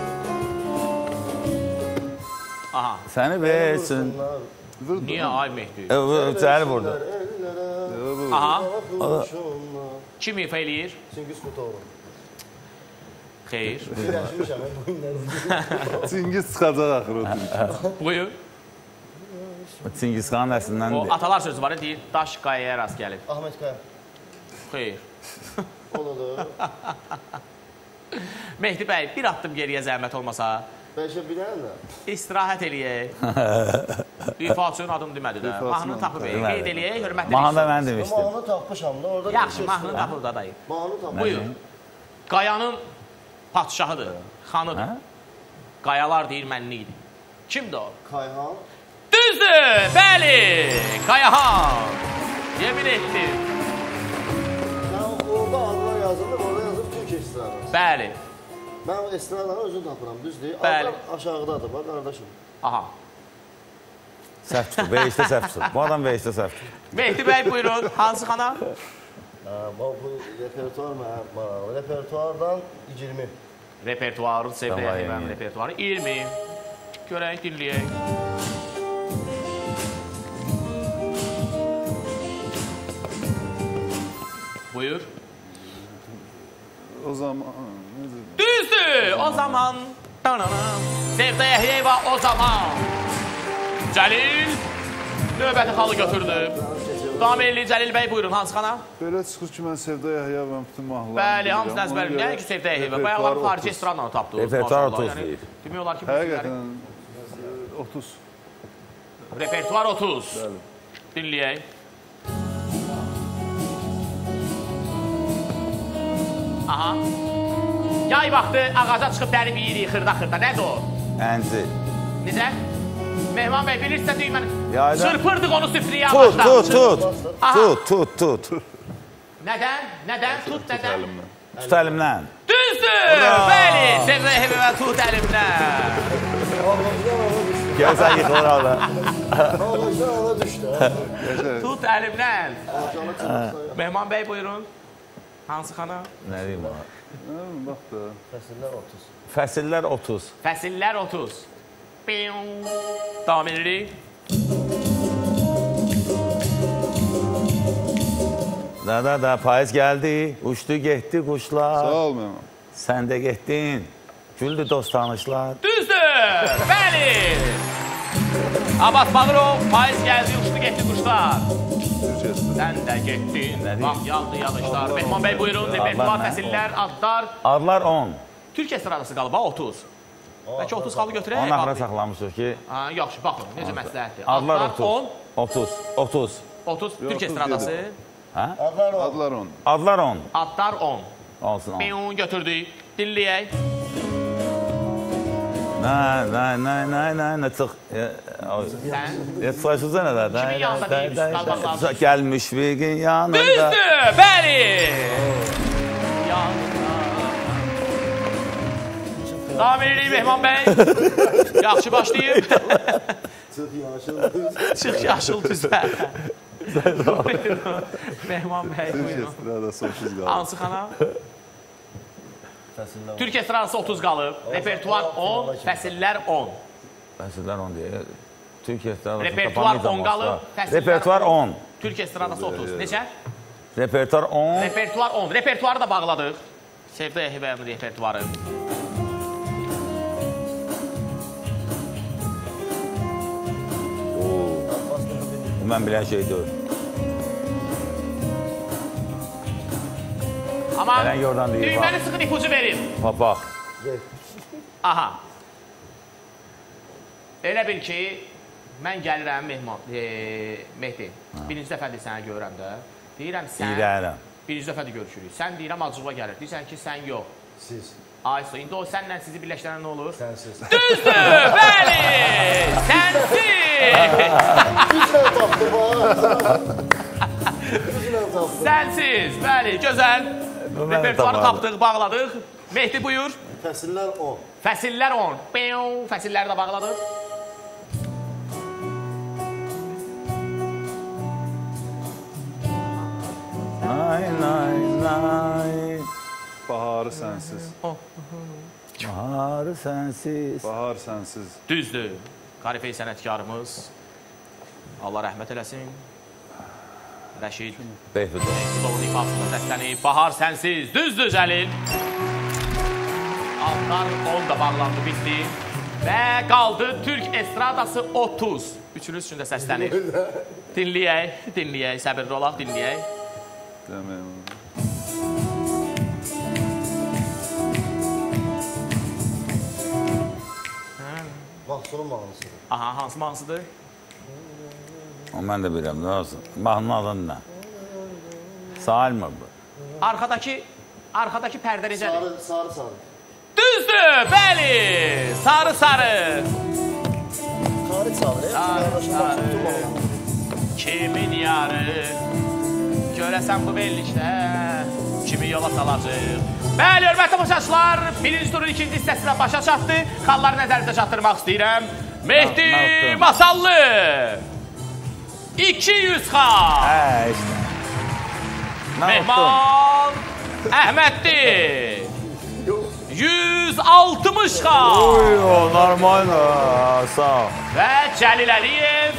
Aha. Səni versin. Niyə ay Mehdi? Cəli burada. Aha. Kim ifa eləyir? Çingiz Kurtoğlu. Xeyr. Birləşmişəm bu günlərdə. Çingiz çıxacaq axır o Türk. Buyur. Çingiz Xan O nəslindən atalar sözü var, deyir, daş qayaya rast gəlib. Ahmet Kaya. Xeyr. Onadır. Mehdi bəy, bir addım geriyə zəhmət olmasa, Bəlkə bilən də. İstirahət eləyək. İfaçının adını demədi də. Mahnını tapıb qeyd eləyək, hörmətli Mahnı bir mən demişdim. Mahnı tapmışam da orada. Yaxşı, mahnını tapıb da dayı. Mahnı tapmışam. Buyur. Qayanın padşahıdır, xanıdır. Qayalar deyir mənlidir. Kimdir o? Kayhan. Düzdür, bəli, Qayahan. Yemin etdim. Yəni orada adlar yazılır, orada yazılır Türk estradası. Bəli. Mən o estradanı özüm tapıram, düzdür? Bəli. Adlar aşağıdadır, bax qardaşım. Aha. Səhv çıxır, V-də səhv çıxır. Bu adam V-də səhv çıxır. Mehdi bəy buyurun, hansı xana? Bu repertuar mənə maraqlı. Repertuardan 20. Repertuarın sevdiyi Tamam, mənim yəni. repertuarı 20. Görək, dinləyək. Buyur. O zaman... Düzdür, o zaman. Sevda Əhliyeva o zaman. Cəlil növbəti xalı götürdü. Damirli Cəlil bəy buyurun, hansı xana? Belə çıxır ki, mən Sevda Yahya və bütün mahnılarını Bəli, hamısını əzbərim. Yəni ki, Sevda Əhliyeva. Bayaqlar xarici estradla tapdınız. Repertuar maşallah. 30 Yəni, deyir. demək olar ki, bu sözləri- Həqiqətən 30. Repertuar 30. Bəli. Dinləyək. Aha. Yay vaxtı ağaca çıxıb dərib yeyirik xırda-xırda. Nədir o? Ənci. Necə? Mehman bəy, bilirsə düyməni. Yayda- Çırpırdıq onu süfriyə Tut, başdan. tut, tut. Aha. Tut, tut, tut. Nədən? Nədən? Tut nədən? Əlimdən. Tut əlimdən. Düzdür! Bəli! Sevdə Əhliyeva tut əlimdən. Gəlsən yıxılır orada. Ağacdan ona düşdü. Tut əlimdən. Mehman bəy buyurun. Hansı xana? Nə deyim ona? Bax da. Fəsillər 30. Fəsillər 30. Fəsillər 30. Biyum. Davam edirik. Da, payız gəldi, uçdu, getdi quşlar. Sağ ol mənim. Sən də getdin, güldü dost tanışlar. Düzdür! Bəli! Abbas Bağırov, payız gəldi, uçdu getdi quşlar. Türkçəsi. Sən də getdin, bax yağdı yağışlar. Mehman bəy buyurun, repertuar, fəsillər, adlar. Adlar 10. Türk estradası qalıba 30. Bəlkə 30 xalı götürək. Onun axıra saxlamışıq ki, Ha, yaxşı, baxın, necə məsləhətdir. adlar 10, 30. 30. 30 Türk 37. estradası. Adlar o. Adlar 10. Adlar 10. Adlar 10. Olsun 10. Biyum götürdük. Dinləyək. Nə çıx. Sən. Çıxarsızca nə də? Kimin yanında deyilmiş, qalmaq lazım. Gəlmiş Vigin yanında. Düzdür, bəli. Davam edirik Mehman bəy. Yaxşı başlayıb. Çox yaşıl. Çıx yaşıl düzə. Mehman bəy, buyurun. Türkçəsi 30 qaldı. Hansı xana? Fəsillər 30. Türk estradası 30 qalıb. Repertuar 10, fəsillər 10. Fəsillər 10 deyir. Türkiyə estradası Repertuar 10 qalıb. fəsillər Repertuar 10. Türk estradası 30. Necə? Repertuar 10. Repertuar 10. Repertuarı da bağladıq. Sevda Əhliyeva'nın repertuarı. Mən bilən şey deyil. Aman, Gələn yordan deyir, düyməni sıxın ipucu verin. Papaq. Aha. Elə bil ki, mən gəlirəm Mehdi. Birinci dəfədir səni görürəm də. Deyirəm sən, İrəyirəm. birinci dəfədir görüşürük. Sən deyirəm acığa gəlir. Deyirsən ki, sən yox. Siz. Ayso, indi o sənlə sizi birləşdirən nə olur? Sənsiz. Düzdür, bəli! Sənsiz! Güclə tapdım ha. Güclə tapdım. Sənsiz, bəli, gözəl. Repertuarı tapdıq, bağladıq. Mehdi buyur. Fəsillər 10. Fəsillər 10. Biyum, fəsilləri də bağladıq. Nay. Baharı sənsiz. Baharı sənsiz. Bahar sənsiz. Düzdür. Qarifey sənətkarımız. Allah rəhmət eləsin. Rəşid Beyfudov. Beyfudovun ifasında səslənib. Bahar sənsiz. Düzdür Cəlil. Adlar 10 da bağlandı, bitdi. Və qaldı Türk estradası 30. Üçünüz üçün də səslənir. Dinləyək, səbirli olaq, dinləyək. Deməyim. Mahsunun mahnısıdır. Aha, hansı mahnısıdır? Mən də bilirəm, nə olsun. Mahnının adını nə? Sahil mi bu? Arkadaki pərdə necədir? Sarı. Düzdür, bəli. Sarı. Tarih sarı. Kimin yarı? Görəsən bu bellikdə kimi yola salacaq? Bəli, hörmətli tamaşaçılar, birinci turun ikinci hissəsinə başa çatdı. Xalları nəzərinizə çatdırmaq istəyirəm. Mehdi Masallı 200 xal. İşte. Mehman Əhmədli 160 xal. Normal, sağ ol. Və Cəlil Əliyev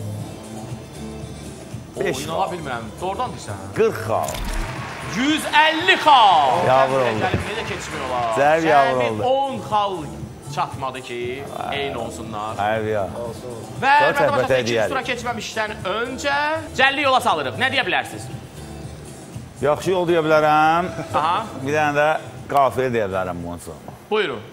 İnala bilmirəm, doğrudan deyirsən. 40 xal. 150 xal. Yavru oldu. Necə keçmiyor olar? Zərb yavru oldu. 10 xal çatmadı ki, eyni olsunlar. Hayır ya. Və söhbət ikinci edəyərik. tura keçməmişdən öncə Cəlli yola salırıq. Nə deyə bilərsiniz? Yaxşı yol deyə bilərəm. Aha. Bir dənə də qafiyə deyə bilərəm bunun sonra. Buyurun.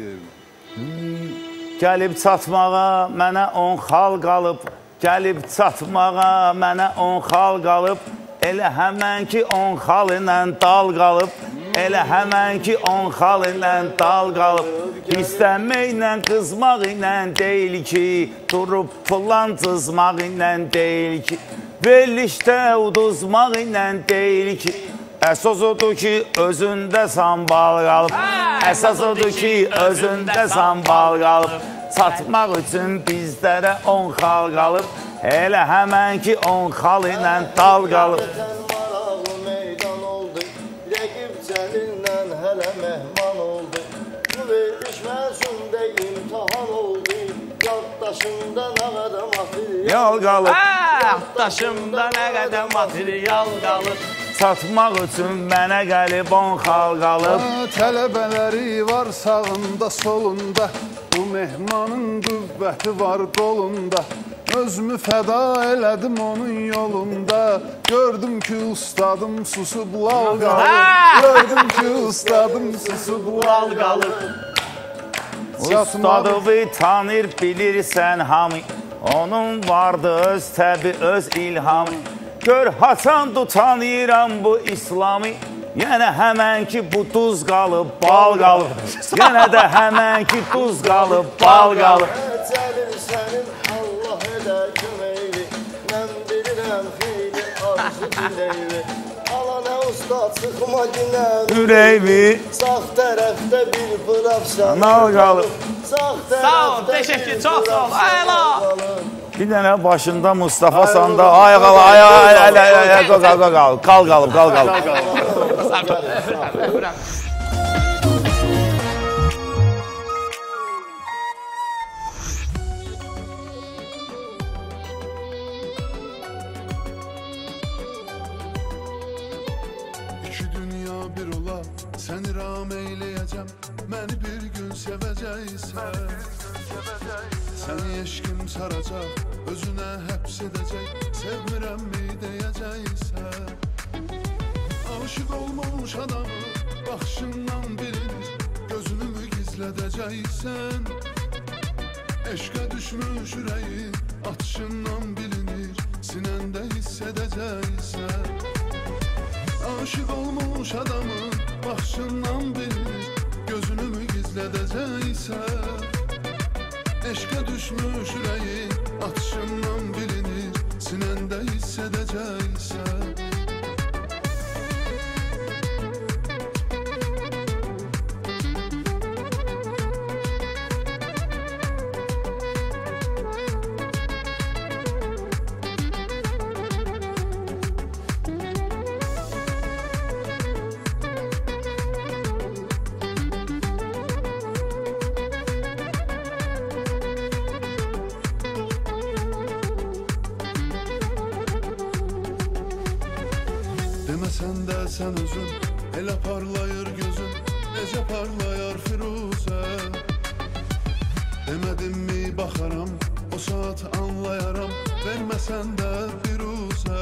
Gəlib çatmağa mənə 10 xal qalıb. Gəlib çatmağa mənə 10 xal qalıb. Elə həmən ki 10 xal ilə dal qalıb. Elə həmən ki 10 xal ilə dal qalıb. İstəməklə qızmaq ilə deyil ki, durub pullan cızmaq ilə deyil ki, verilişdə uduzmaq ilə deyil ki, əsas odur ki, özündə sambal qalıb. Əsas odur ki, özündə sambal qalıb. Satmaq üçün bizlərə 10 xal qalıb. Elə həmən ki 10 xal ilə dal qalıb. Maraqlı meydan oldu, rəqib Cəlillə hələ mehman oldu. Bu veriliş məzunda imtihan oldu, yaddaşımda nə qədər material qalıb. Yaddaşımda nə qədər material qalıb. Satmaq üçün mənə gəlib 10 xal qalıb. Tələbələri var sağında solunda, bu mehmanın qüvvəti var qolunda. Özümü fəda elədim onun yolunda. Gördüm ki ustadım susub lal qalıb. Gördüm ki ustadım susub lal qalıb. Ustadığı tanır bilirsən hamı, onun vardı öz təbi öz ilhamı. Gör haçandı tanıyıram bu İslamı, yenə həmən ki bu duz qalıb, bal qalıb. Yenə də həmən ki duz qalıb, bal qalıb. Cəlil sənin Allah edə köməkli, mən bilirəm xeyli arzu diləyli. Ala nə usta çıxma günən Ürəyimi sağ tərəfdə bir bıraksan nal qalıb. Sağ ol, teşekkür, çox sağ ol. Ayla. Bir dənə başında Mustafa Sanda ay qal, qal qalıb. İki dünya bir ola, səni ram eyləyəcəm, məni bir gün sevəcəksən. Səni eşkim saracaq, özünə həbs edəcək, sevmirəmmi deyəcəksən. Aşıq olmuş adamı baxışından bilinir, gözünü mü gizlədəcəksən. Eşqə düşmüş ürəyi atışından bilinir, sinəndə hiss edəcəksən. Aşıq olmuş adamı baxışından bilinir, gözünü mü gizlədəcəksən. Eşqə düşmüş ürəyin atışından bilinir, sinəndə hiss edəcəksən. Deməsən də sən özün, elə parlayır gözün, necə parlayar Firuzə. Demədim mi baxaram, o saat anlayaram, verməsən də biruzə.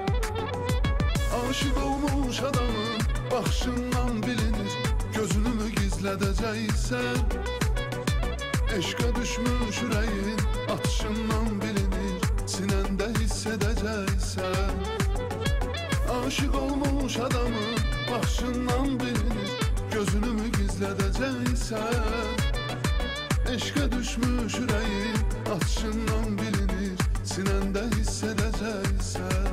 Aşıq olmuş adamın baxışından bilinir, gözünü mü gizlədəcəksən. Eşqə düşmüş ürəyin atışından bilinir, sinəndə hiss edəcəksən. Aşıq olmuş adamın baxışından bilinir, gözünü mü gizlədəcəksən. Eşqə düşmüş ürəyin atışından bilinir, sinəndə hiss edəcəksən.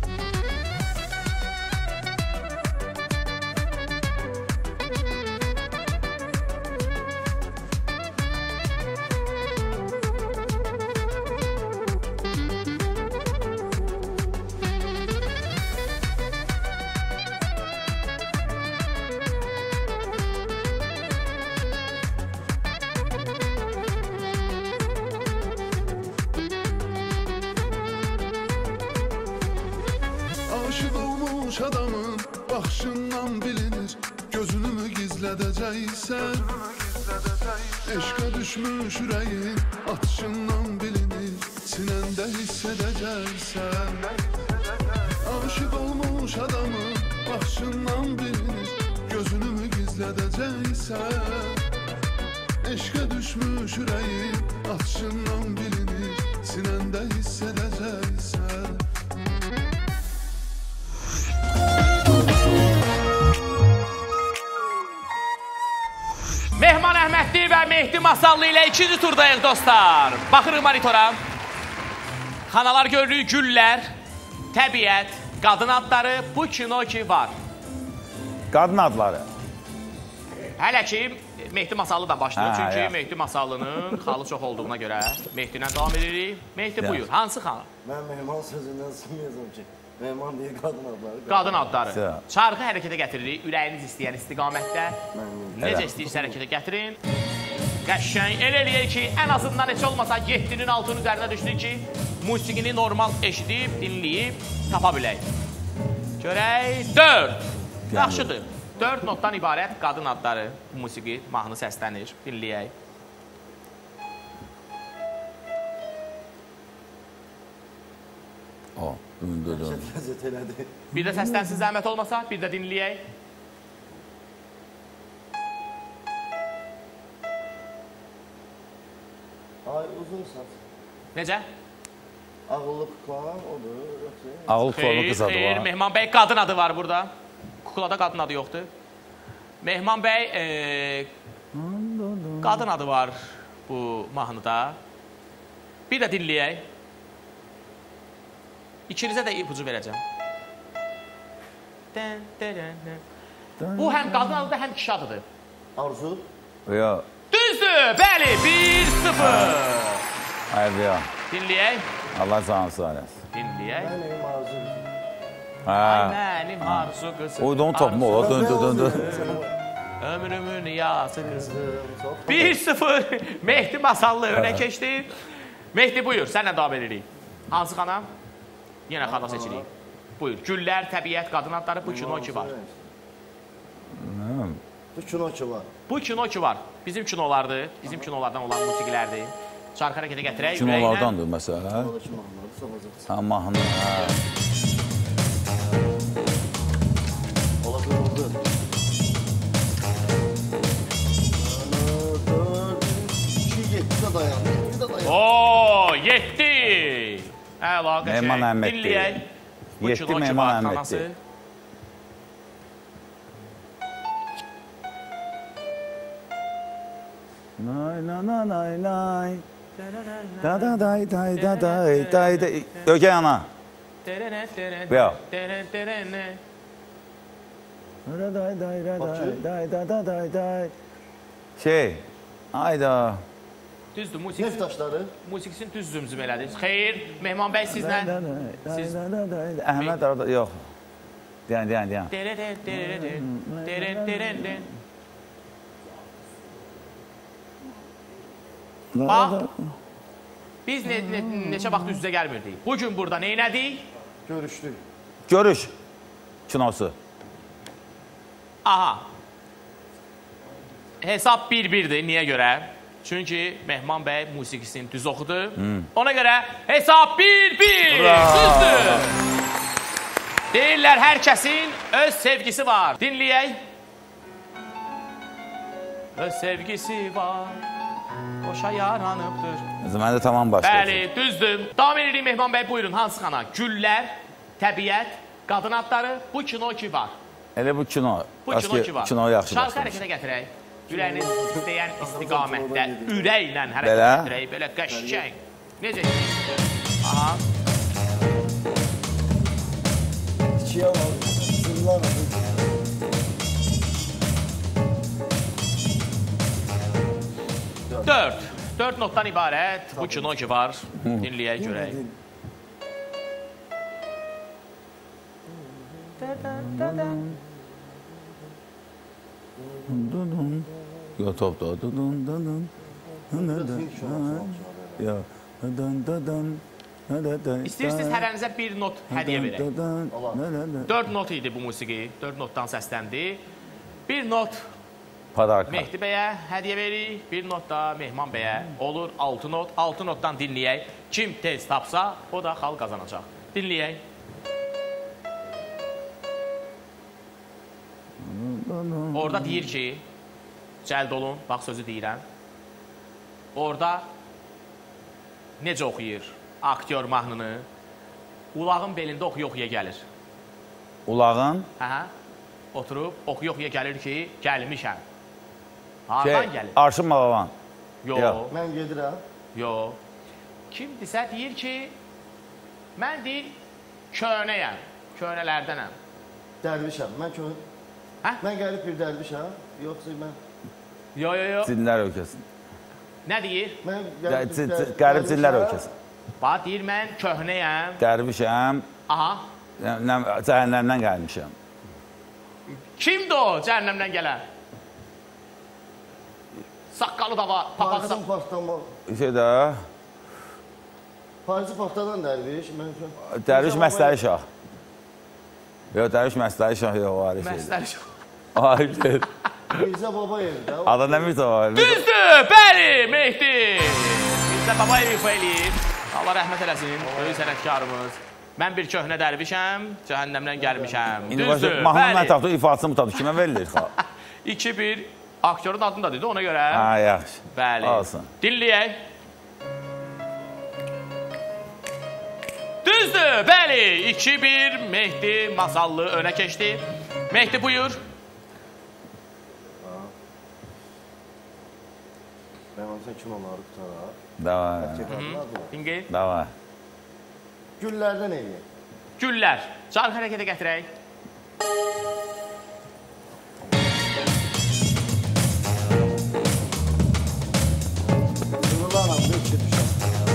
Aşıq olmuş adamın baxışından bilinir, gözünü mü gizlədəcəksən. Eşqə düşmüş ürəyin atışından bilinir, sinəndə hiss edəcəksən. Aşıq olmuş adamın baxışından bilinir, gözünü mü gizlədəcəksən. Eşqə düşmüş ürəyin atışından bilinir, sinəndə hiss edəcəksən. Mehman Əhmədli və Mehdi Masallı ilə ikinci turdayıq dostlar. Baxırıq monitora. Xanalar görürük, güllər, təbiət, qadın adları, bu kino ki var. Qadın adları. Hələ ki, Mehdi Masallıdan başlayır. Çünki Mehdi Masallının xalı çox olduğuna görə Mehdi ilə davam edirik. Mehdi buyur, hansı xanı? Mən mehman sözündən sınmayacam ki. Mehman deyil, qadın adları. Qadın adları. Çarxı hərəkətə gətiririk, ürəyiniz istəyən istiqamətdə. Necə istəyirsə hərəkətə gətirin. Qəşəng el eləyir ki, ən azından heç olmasa 7-nin 6-ın üzərinə düşdük ki, musiqini normal eşidib, dinləyib, tapa bilək. Görək, 4. Yaxşıdır. 4 notdan ibarət qadın adları, musiqi, mahnı səslənir, dinləyək. Ləzzət elədi. Bir də səslənsin zəhmət olmasa, bir də dinləyək. Ay, uzun saç. Necə? Ağıllı kuklan odur, yoxsa? Ağıl formu qız adı var. Mehman bəy qadın adı var burada. Kuklada qadın adı yoxdur. Mehman bəy qadın adı var bu mahnıda. Bir də dinləyək. İkinizə də ipucu verəcəm. Bu həm qadın adıdır, həm kişi adıdır. Arzu? Yox. Düzdür, bəli, 1-0. Hayır, yox. Dinləyək. Allah canı sağ eləsin. Dinləyək. Mənim arzu. Ay mənim arzu qızım. Oyduğunu tapma ola, döndü. Ömrümün yası qızım. 1-0 Mehdi Masallı önə keçdi. Mehdi buyur, sənlə davam edirik. Hansı xana? Yenə xana seçirik. Buyur, güllər, təbiət, qadın adları, bu kino ki var. Bu kino ki var. Bu kino ki var. Bizim kinolardır, bizim kinolardan olan musiqilərdir. Çarxı hərəkətə gətirək. Kinolardandır məsələ. Bu da ki mahnıları savacaqsın. Ha, mahnı, hə. Ola qırıldı. 7-də dayan, 7-də dayan. Oo, 7. Əla, Mehman qəşəng. Əhmədli. Dinləyək. 7 Mehman Əhmədli. Nay nay nay nay nay. Da da day day da day day day. Ögey ana. Yox. Da day day da day day da day day. Şey. Ayda. Düzdür, Neft daşları. musiqisini düz zümzüm elədir. Xeyr, Mehman bəy sizlə. Siz... Əhməd arada, yox. Deyən. Bax, biz neçə vaxt üz-üzə gəlmirdik. Bugün burada neynədik? Görüşdük. Görüş kinosu. Aha. Hesab 1-1'dir. Niyə görə? Çünki Mehman bəy musiqisini düz oxudu. Ona görə hesab 1-1. Düzdür. Deyirlər, hər kəsin öz sevgisi var. Dinləyək. Öz sevgisi var. boşa yaranıbdır. Mən də tamam başladım. Bəli, düzdür. Davam edirik Mehman bəy, buyurun. Hansı xana? Güllər, təbiət, qadın adları, bu kino ki var. Elə bu kino. Bu kino ki var. Kino yaxşı Şarkı başlamış. hərəkətə gətirək. Ürəyiniz istəyən istiqamətdə ürəklə hərəkət Belə? gətirək. Belə qəşkəng. Necə? Aha. İkiye var. Zırlar var. Dörd notdan ibarət bu kino ki var. Dinləyək, görək. Yo top da Ya İstəyirsiniz hərənizə bir not hədiyyə verək. 4 not idi bu musiqi. 4 notdan səsləndi. Bir not Padarka. Mehdi bəyə hədiyyə veririk. Bir not da Mehman bəyə. Olur 6 not. 6 notdan dinləyək. Kim tez tapsa, o da xal qazanacaq. Dinləyək. Orada deyir ki, cəld olun, bax sözü deyirəm. Orada necə oxuyur aktyor mahnını? Ulağın belində oxuya-oxuya gəlir. Ulağın? Hə, oturub oxuya-oxuya gəlir ki, gəlmişəm. Hardan gəlir? Arşın Malavan. Yox, Ben gedirəm. yox. Kimdisə deyir ki, mən deyir, köhnəyəm, köhnələrdənəm. Dərvişəm. Ben köy. Hə? Ben gelip bir dərvişəm. Yoksa ben. Yox. Cinlər ölkəsi. Nə deyir? Ben gelip Qərib cinlər ölkəsi. Bax, deyir, mən köhnəyəm. Dərvişəm. Aha. Cəhənnəmdən gəlmişəm. Kimdir o cəhənnəmdən gələn? Saqqalı da var, papağı da Paris'in paxtadan. Şey də, Paris'in paxtadan dərviş. Ben köy. Dərviş Məsləri Şah. Yox, Dərviş Məsləri Şah yox, o ayrı şeydir. məsələ şo. Ayrı. Mirzə Babayev'də. Adı nə Mirza var? Düzdür, bəli, Mehdi. Mirzə Babayev ifa eləyir. Allah rəhmət eləsin, böyük sənətkarımız. Mən bir köhnə dərvişəm, cəhənnəmdən gəlmişəm. Düzdür, Mahnının bəli. ətrafda ifadəsini bu tadı kimə verilir? 2-1, aktyorun adını da dedi, ona görə. Hə, yaxşı. Bəli. Alsın. Dinləyək. Düzdür, bəli. 2-1, Mehdi Masallı önə keçdi. Mehdi buyur. Ben olsa kinoları tutaraq. Davay. Dinqey. Davay. Güllərdən eləyək. Güllər. Çarx hərəkətə gətirək. Zırlarla bir düşər.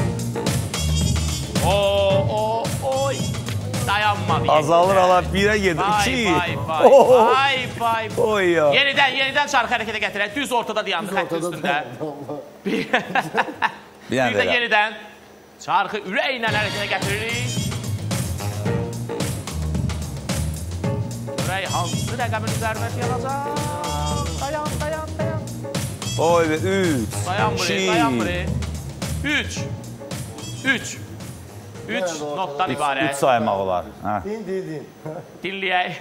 Oy. Dayanmadı. Azalır ala 1'ə gedir. 2. Vay. Oy ya. Yenidən çarx hərəkətə gətirək. Düz ortada dayandı, xətt üstündə. Bir Bir də yenidən çarxı ürəklə hərəkətə gətiririk. Ürək hansı rəqəmin üzərinə yanacaq? Dayan. Oy be 3. Dayan buraya. 3 notdan 3 ibarət. saymaq olar. Hə. Din. Dinləyək.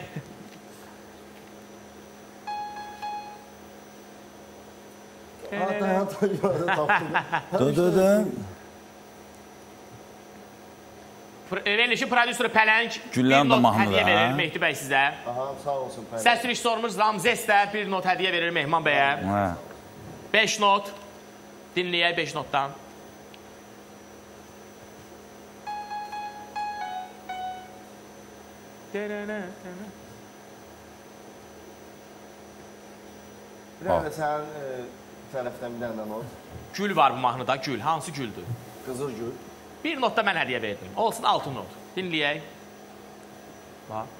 Dayan tapdım. Dı. Verilişin prodüsörü Pələng Güllərin bir də not mahnıdır, hədiyyə verir hə? Mehdi bəy sizə. Aha, sağ olsun. Səs rejissorumuz Ramzes də bir not hədiyyə verir Mehman bəyə. Hə. 5 not. Dinləyək 5 notdan. Bir dənə sənin tərəfdən bir dənə not. Gül var bu mahnıda, gül. Hansı güldür? Qızıl gül. Bir not da mən hədiyyə verdim. Olsun 6 not. Dinləyək. Bax.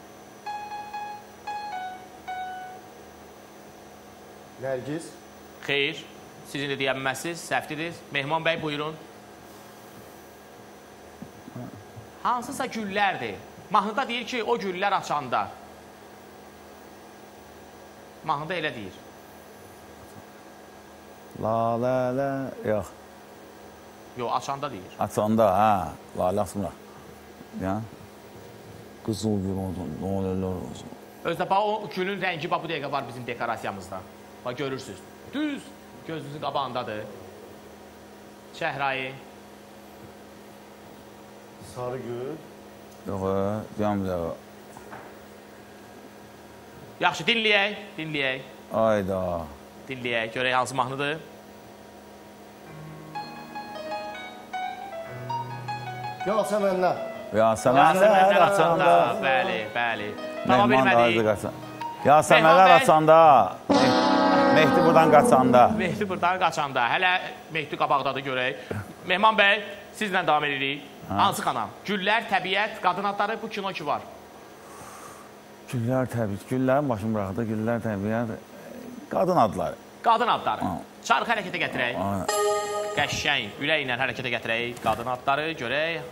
Nərgiz. Xeyr. Sizin də deyə bilməzsiniz. Səhvlidir. Mehman bəy buyurun. Hansısa güllərdir. Mahnıda deyir ki, o güllər açanda. Mahnıda elə deyir. La. Yox. Yox, açanda deyir. Açanda, hə. Lalə açmır. Ya. Qızıl gül olsun, lalələr olsun. Özdə bax, o gülün rəngi bax bu dəqiqə var bizim dekorasiyamızda. Bax, görürsünüz. Düz gözünüzün qabağındadır. Şəhrayı. Sarıgül. Yox, deyəm də. Yaxşı, dinləyək. Ayda. Dinləyək, görək hansı mahnıdır. Yasəmənlər. Yasəmənlər açanda. Bəli. Tapa bilmədik. Yasəmənlər açanda. Mehdi buradan qaçanda. Hələ Mehdi qabaqdadır, görək. Mehman bəy, sizlə davam edirik. Hansı kanal? Güllər, təbiət, qadın adları, bu kino ki var. Güllər, təbiət. Güllərin başını bıraxdı. Güllər, təbiət. Qadın adları. Qadın adları. Çarxı hərəkətə gətirək. Qəşşəng, ürəklə hərəkətə gətirək. Qadın adları, görək.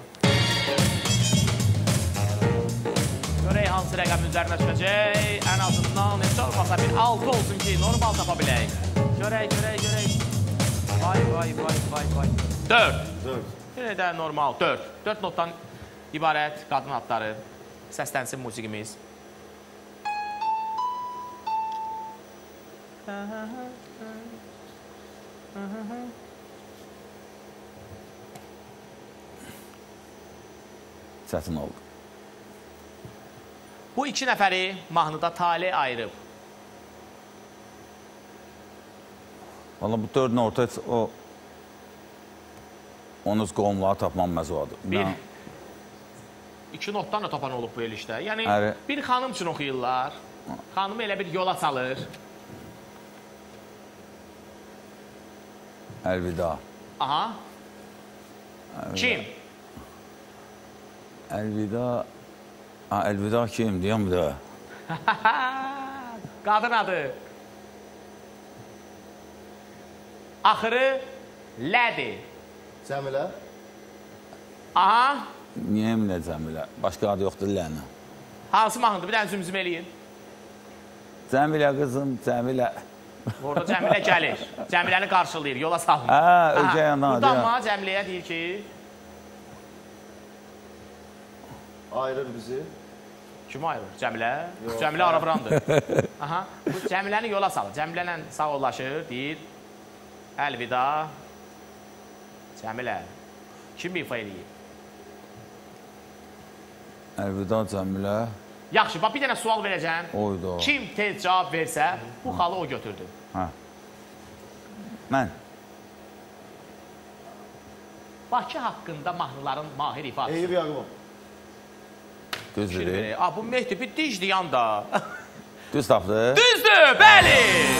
Görək hansı rəqəmin üzərinə düşəcək. Ən azından heç olmasa bir 6 olsun ki, normal tapa bilək. Görək. Vay. 4. Yenə də normal, 4. 4 notdan ibarət qadın adları. Səslənsin musiqimiz. Çətin oldu. Bu 2 nəfəri mahnıda tale ayırıb. Valla bu 4-ün orta o onun qolumları tapmam məzuadır. 2 notdan da tapan olub bu el işdə. Yəni, bir xanım üçün oxuyurlar. Xanımı elə bir yola salır. Əlvida. Aha. Kim? Əlvida kim? Deyəm bir də. Qadın adı. Axırı Lədir. Cəmilə. Aha. Niyə əminə Cəmilə? Başqa adı yoxdur Lənə. Hansı mahnıdır? Bir dənə zümzüm eləyin. Cəmilə qızım, Cəmilə. Orada Cəmilə gəlir. Cəmiləni qarşılayır, yola salmır. Ögey ana. Buradan ma Cəmiləyə deyir ki... Ayırır bizi. Kim ayırır? Cəmilə? Cəmilə araburandır. Bu Cəmiləni yola salır. Cəmilə sağollaşır, deyir. Əlvida. Cəmilə. Kim ifa eləyir? Əlvida Cəmilə. Yaxşı, bax bir dənə sual verəcəm. Oydu. Kim tez cavab versə, bu xalı o götürdü. Mən. Bakı haqqında mahnıların mahir ifadəsi. Eyüp Yaqubov. Düzdür. Bu Mehdi bir dicdi yanda. Düz tapdı. Düzdür, bəli.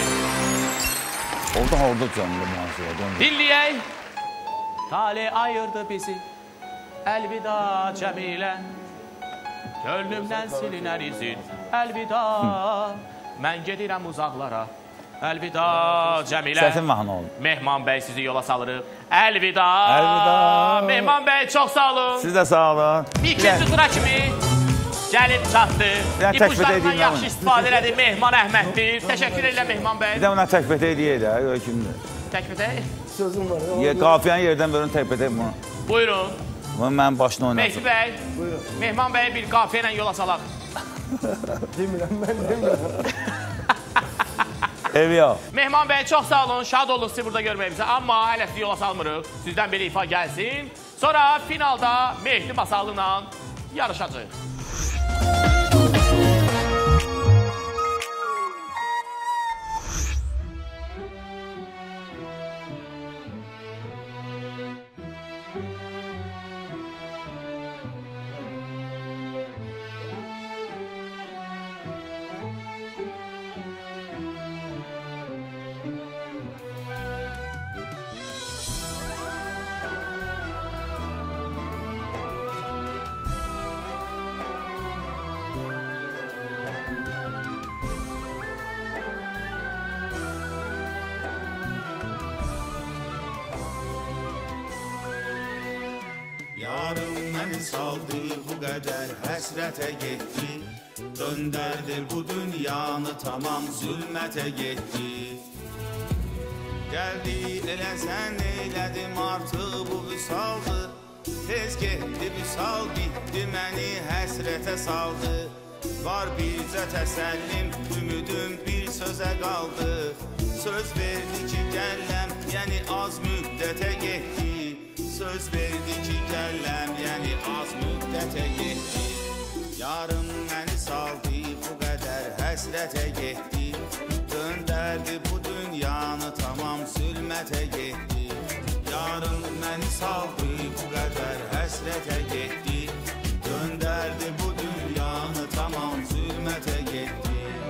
Orada Cəmilə mahnısı. Dinləyək. Tale ayırdı bizi. Əlvida Cəmilə. Gönlümdən silinər izin. Əlvida. Mən gedirəm uzaqlara. Əlvida Cəmilə. Səsin mahnı olun. Mehman bəy sizi yola salırıq. Əlvida. Mehman bəy çox sağ olun. Siz də sağ olun. İkinci tura kimi gəlib çatdı. İpuçlarından yaxşı istifadə elədi Mehman Əhməddir. Təşəkkür edirəm Mehman bəy. Bir də ona təkbətə edəyək də. Kimdir? Təkbətə? Sözüm var. Qafiyanın yerdən verin təkbətə bunu. Buyurun. Mənim başına oynasın. Mehdi bəy. Buyurun. Mehman bəyi bir qafiyə ilə yola salaq. Demirəm, mən demirəm. Ev yox. Mehman bəy çox sağ olun, şad olun sizi burada görməyimizə. Amma hələ sizi yola salmırıq. Sizdən bir ifa gəlsin. Sonra finalda Mehdi Masallı ilə yarışacaq. Yarım məni saldı, bu qədər həsrətə getdi. Döndərdir bu dünyanı tamam zülmətə getdi. Gəldi elə sən eylədim artıq bu vüsaldı. Tez getdi vüsal bitdi məni həsrətə saldı. Var bircə təsəllim, ümüdüm bir sözə qaldı. Söz verdi ki gələm, yəni az müddətə getdi. söz verdi ki gəlləm, yəni az müddətə getdi. Yarım məni saldı, bu qədər həsrətə getdi. Döndərdi bu dünyanı, tamam zülmətə getdi. Yarım məni saldı, bu qədər həsrətə getdi. Döndərdi bu dünyanı, tamam zülmətə getdi.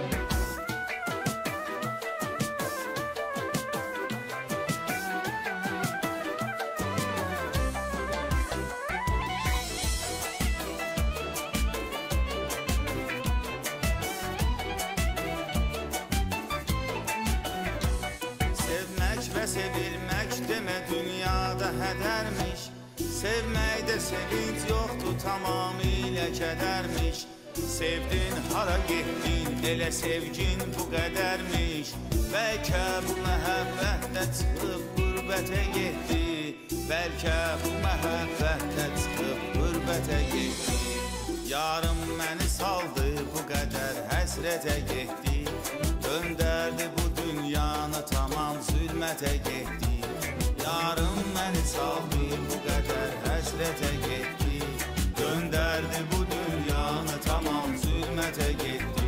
Sevilmək demə dünyada hədərmiş. Sevməkdə sevinç yoxdur, tamamilə kədərmiş. Sevdin, hara getdin, elə sevgin bu qədərmiş. Bəlkə bu məhəbbətdə çıxıb qürbətə getdi. Bəlkə bu məhəbbətdə çıxıb qürbətə getdi. Yarım məni saldı, bu qədər həsrətə getdi. Döndərdi bu dünyanı, tamam zülmətə getdi. Yarım məni saldı, bu qədər həsrətə getdi. Döndərdi bu dünyanı, tamam zülmətə getdi.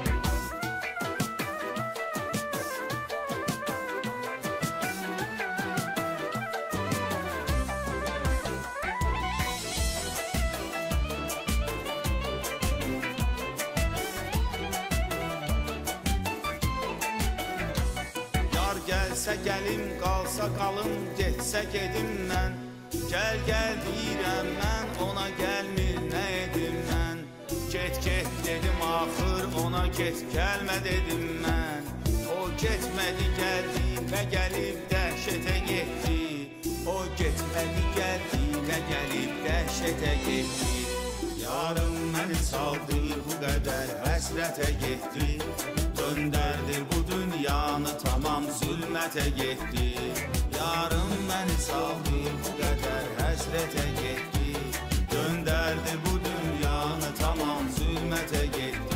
Gəlsə gəlim, qalsa qalım, getsə gedim mən. Gəl deyirəm mən, ona gəlmir nə edim mən. Get dedim axır, ona get gəlmə dedim mən. O getmədi gəldi və gəlib dəhşətə getdi. O getmədi gəldi və gəlib dəhşətə getdi. Yarım məni saldı, bu qədər həsrətə getdi. Döndərdi bu dünyanı, tamam zülmətə getdi. Yarım məni saldı, bu qədər həsrətə getdi. Döndərdi bu dünyanı, tamam zülmətə getdi.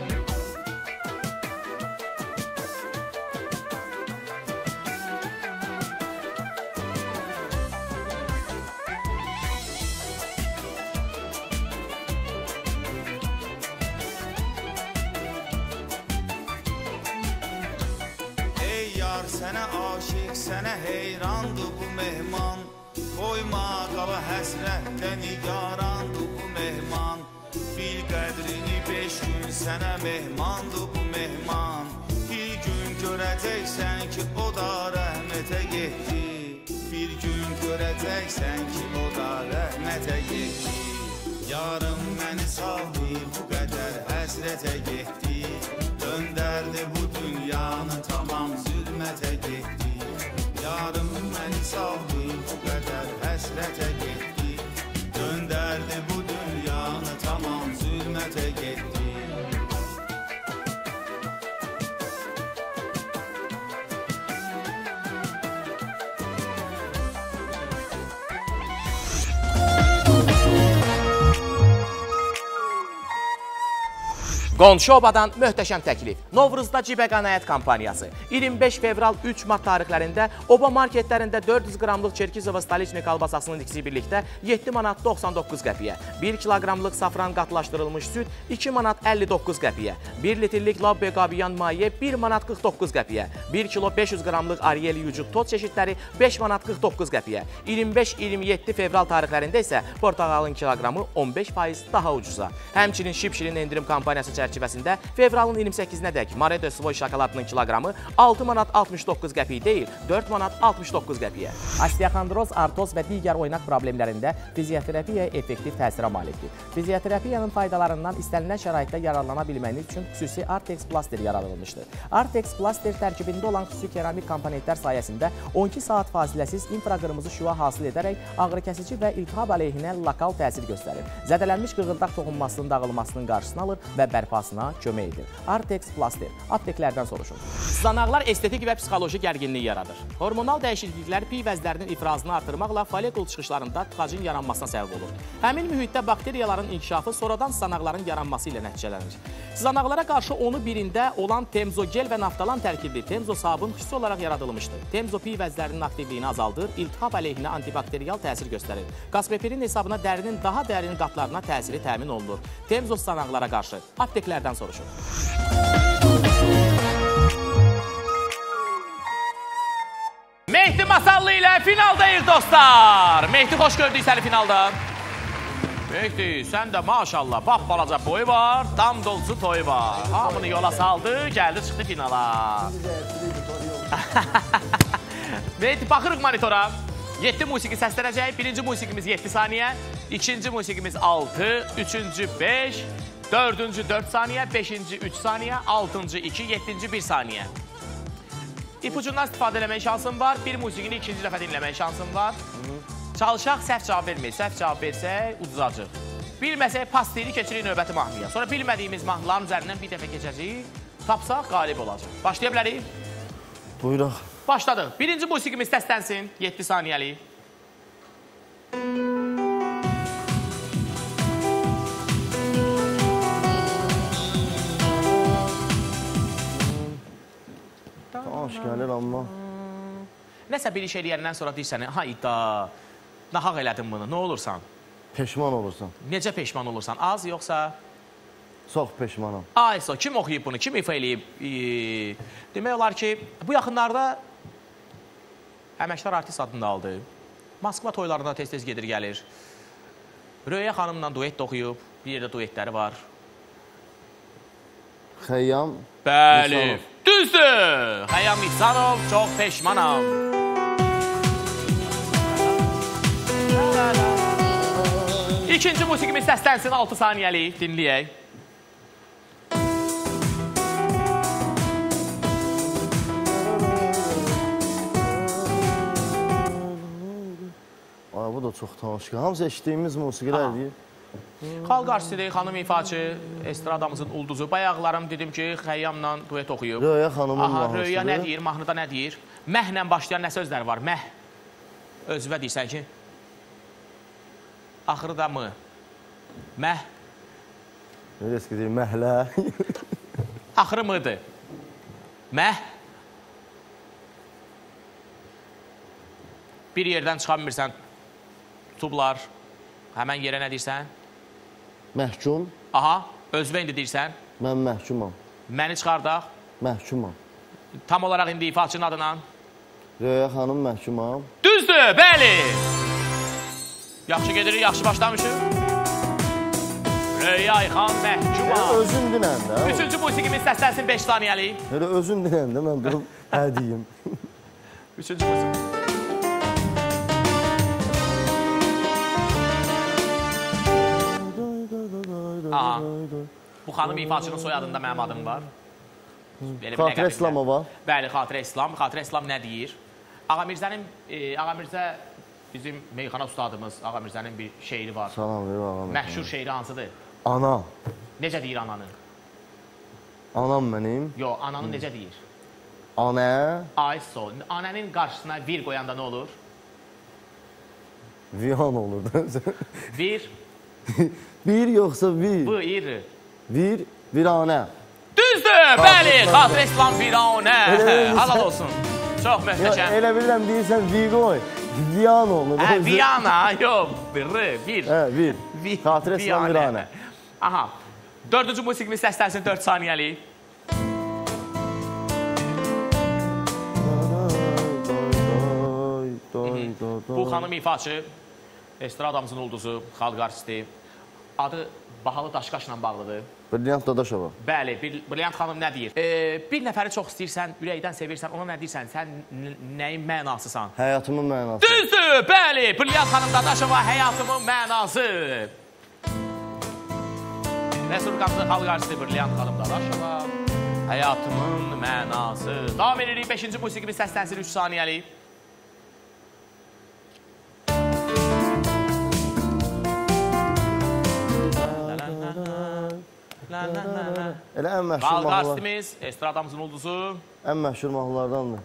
Sənə aşiq, sənə heyrandı bu mehman. Qoyma qala həsrətdə nigarandı bu mehman. Bil qədrini 5 gün sənə mehmandı bu mehman. Bir gün görəcəksən ki, o da rəhmətə getdi. Bir gün görəcəksən ki, o da rəhmətə getdi. Yarım məni saldı, bu qədər həsrətə getdi. Döndərdi bu dünyanı, tamam zülmətə getdi. Yarım məni saldı, bu qədər həsrətə getdi. Döndərdi bu dünyanı, tamam zülmətə getdi. Qonşu obadan möhtəşəm təklif. Novruzda Cibə Qənaət kampaniyası. 25 fevral 3 mart tarixlərində oba marketlərində 400 qramlıq Çerkizova stoliçni kalbasasının ikisi birlikdə 7 manat 99 qəpiyə, 1 kiloqramlıq safran qatlaşdırılmış süt 2 manat 59 qəpiyə, 1 litrlik Labbe qabiyan maye 1 manat 49 qəpiyə, 1 kilo 500 qramlıq Ariel Yucuk toz çeşidləri 5 manat 49 qəpiyə, 25-27 fevral tarixlərində isə portağalın kiloqramı 15% daha ucuza. Həmçinin şipşirin endirim kampaniyası çərçivəsində fevralın 28-nədək Maredo Svoy şokoladının kiloqramı 6 manat 69 qəpiy deyil, 4 manat 69 qəpiyə. Osteoxondroz, artroz və digər oynaq problemlərində fizioterapiya effektiv təsirə malikdir. Fizioterapiyanın faydalarından istənilən şəraitdə yararlana bilməyiniz üçün xüsusi Artex Plaster yaradılmışdır. Artex Plaster tərkibində olan xüsusi keramik komponentlər sayəsində 12 saat fasiləsiz infraqırmızı şüa hasil edərək ağrı-kəsici və iltihab əleyhinə lokal təsir göstərir. Zədələnmiş qığıldaq toxunmasının dağılmasının qarşısını alır və bərpa şifasına kömək edir. Artex Plaster. Apteklərdən soruşun. Sızanaqlar estetik və psixoloji gərginlik yaradır. Hormonal dəyişikliklər piy vəzlərinin ifrazını artırmaqla folikul çıxışlarında tıxacın yaranmasına səbəb olur. Həmin mühitdə bakteriyaların inkişafı sonradan sızanaqların yaranması ilə nəticələnir. Sızanaqlara qarşı onu birində olan temzogel və naftalan tərkibli temzo sabun xüsusi olaraq yaradılmışdır. Temzo piy vəzlərinin aktivliyini azaldır, iltihab əleyhinə antibakteriyal təsir göstərir. Qazpepirin hesabına dərinin daha dərin qatlarına təsiri təmin olunur. Temzo sızanaqlara qarşı apteklərdən soruşun. Mehdi Masallı ilə finaldayıq dostlar. Mehdi, xoş gördük səni finalda. Mehdi, sən də maşallah, bax balaca boyu var, dam dolusu toyu var. Hamını yola saldı, gəldi, çıxdı finala. Mehdi, baxırıq monitora. 7 musiqi səslənəcək. Birinci musiqimiz 7 saniyə, ikinci musiqimiz 6, üçüncü 5, dördüncü 4 saniyə, beşinci 3 saniyə, altıncı 2, yeddinci 1 saniyə. İpucundan istifadə eləmək şansın var. Bir musiqini ikinci dəfə dinləmək şansın var. Çalışaq, səhv cavab vermək. Səhv cavab versək, uduzacaq. Bilməsək, pas deyili, keçirik növbəti mahnıya. Sonra bilmədiyimiz mahnıların üzərindən bir dəfə keçəcəyik. Tapsaq, qalib olacaq. Başlaya bilərik? Buyuraq. Başladıq. Birinci musiqimiz səslənsin. 7 saniyəli. Hoş gəlir, amma. Nəsə bir iş eləyəndən sonra deyirsən, hayda, nahaq elədin bunu, nə olursan? Peşman olursan. Necə peşman olursan? Az, yoxsa? Çox peşmanam. Ayso, kim oxuyub bunu, kim ifa eləyib? Demək olar ki, bu yaxınlarda əməkdar artist adını aldı. Moskva toylarına tez-tez gedir, gəlir. Röya xanımla duet də oxuyub, bir yerdə duetləri var. Xəyyam. Bəli, düzdür. Xəyyam İhsanov, çox peşmanam. İkinci musiqimiz səslənsin, 6 saniyəli, dinləyək. Bu da çox tanışıq. Hamısı eşitdiyimiz musiqilərdir. Xalq artistidir, xanım ifaçı, estradamızın ulduzu. Bayaqlarım dedim ki, Xəyyamla duet oxuyub. Röya xanımın mahnısıdır. Röya nə deyir, mahnıda nə deyir? Məhlə başlayan nə sözlər var? Məh. Özvə deyirsən ki. Axırı da mı? Məh. Öyrəs ki deyir, məhlə. Axırı mıdır? Məh. Bir yerdən çıxamırsan, tutublar. Həmən yerə nə deyirsən? Məhkum. Aha, özvə indi deyirsən. Mən məhkumam. Məni çıxardaq. Məhkumam. Tam olaraq indi ifaçının adına. Röya xanım məhkumam. Düzdür, bəli. Yaxşı gedirik, yaxşı başlamışıq. Röya xan məhkumam. Özün dinən də. Üçüncü musiqimiz səslənsin 5 saniyəli. Elə özün dinən də, mən durub hə deyim. Üçüncü musiqimiz. Aha, bu xanım ifaçının soyadında mənim adım var. Xatirə İslamı var. Bəli, Xatirə İslam. Xatirə İslam nə deyir? Ağa Mirzə bizim meyxana ustadımız, Ağa Mirzənin bir şeiri var. Salam verir Ağa Mirzə. Məşhur şeiri hansıdır? Ana. Necə deyir ananı? Anam mənim. Yo, ananı necə deyir? Anə. Ayso. Anənin qarşısına vir qoyanda nə olur? Vihan olur da. Bir. Bir yoxsa vir. Bir. Vir, viranə. Düzdür, bəli. Xatirə İslam viranə. Halal olsun. Çox möhtəşəm. Elə bilirəm deyirsən viqoy. Viyan olur. Hə, Viyana, yox. Bir. Hə, vir. Xatirə İslam viranə. Aha. Dördüncü musiqimiz səslənsin 4 saniyəli. Bu xanım ifaçı, estradamızın ulduzu, xalq artisti. Adı Bahalı Daşqaşla bağlıdır. Brilliant Dadaşova. Bəli, Brilliant xanım nə deyir? Bir nəfəri çox istəyirsən, ürəkdən sevirsən, ona nə deyirsən? Sən nəyin mənasısan? Həyatımın mənası. Düzdür, bəli. Brilliant xanım Dadaşova həyatımın mənası. Respublikamızın xalq artisti Brilliant xanım Dadaşova həyatımın mənası. Davam edirik, 5-ci musiqimiz səslənsin 3 saniyəli. Elə ən məşhur Xalq mahnılar. artistimiz, estradamızın ulduzu. Ən məşhur mahnılardandır.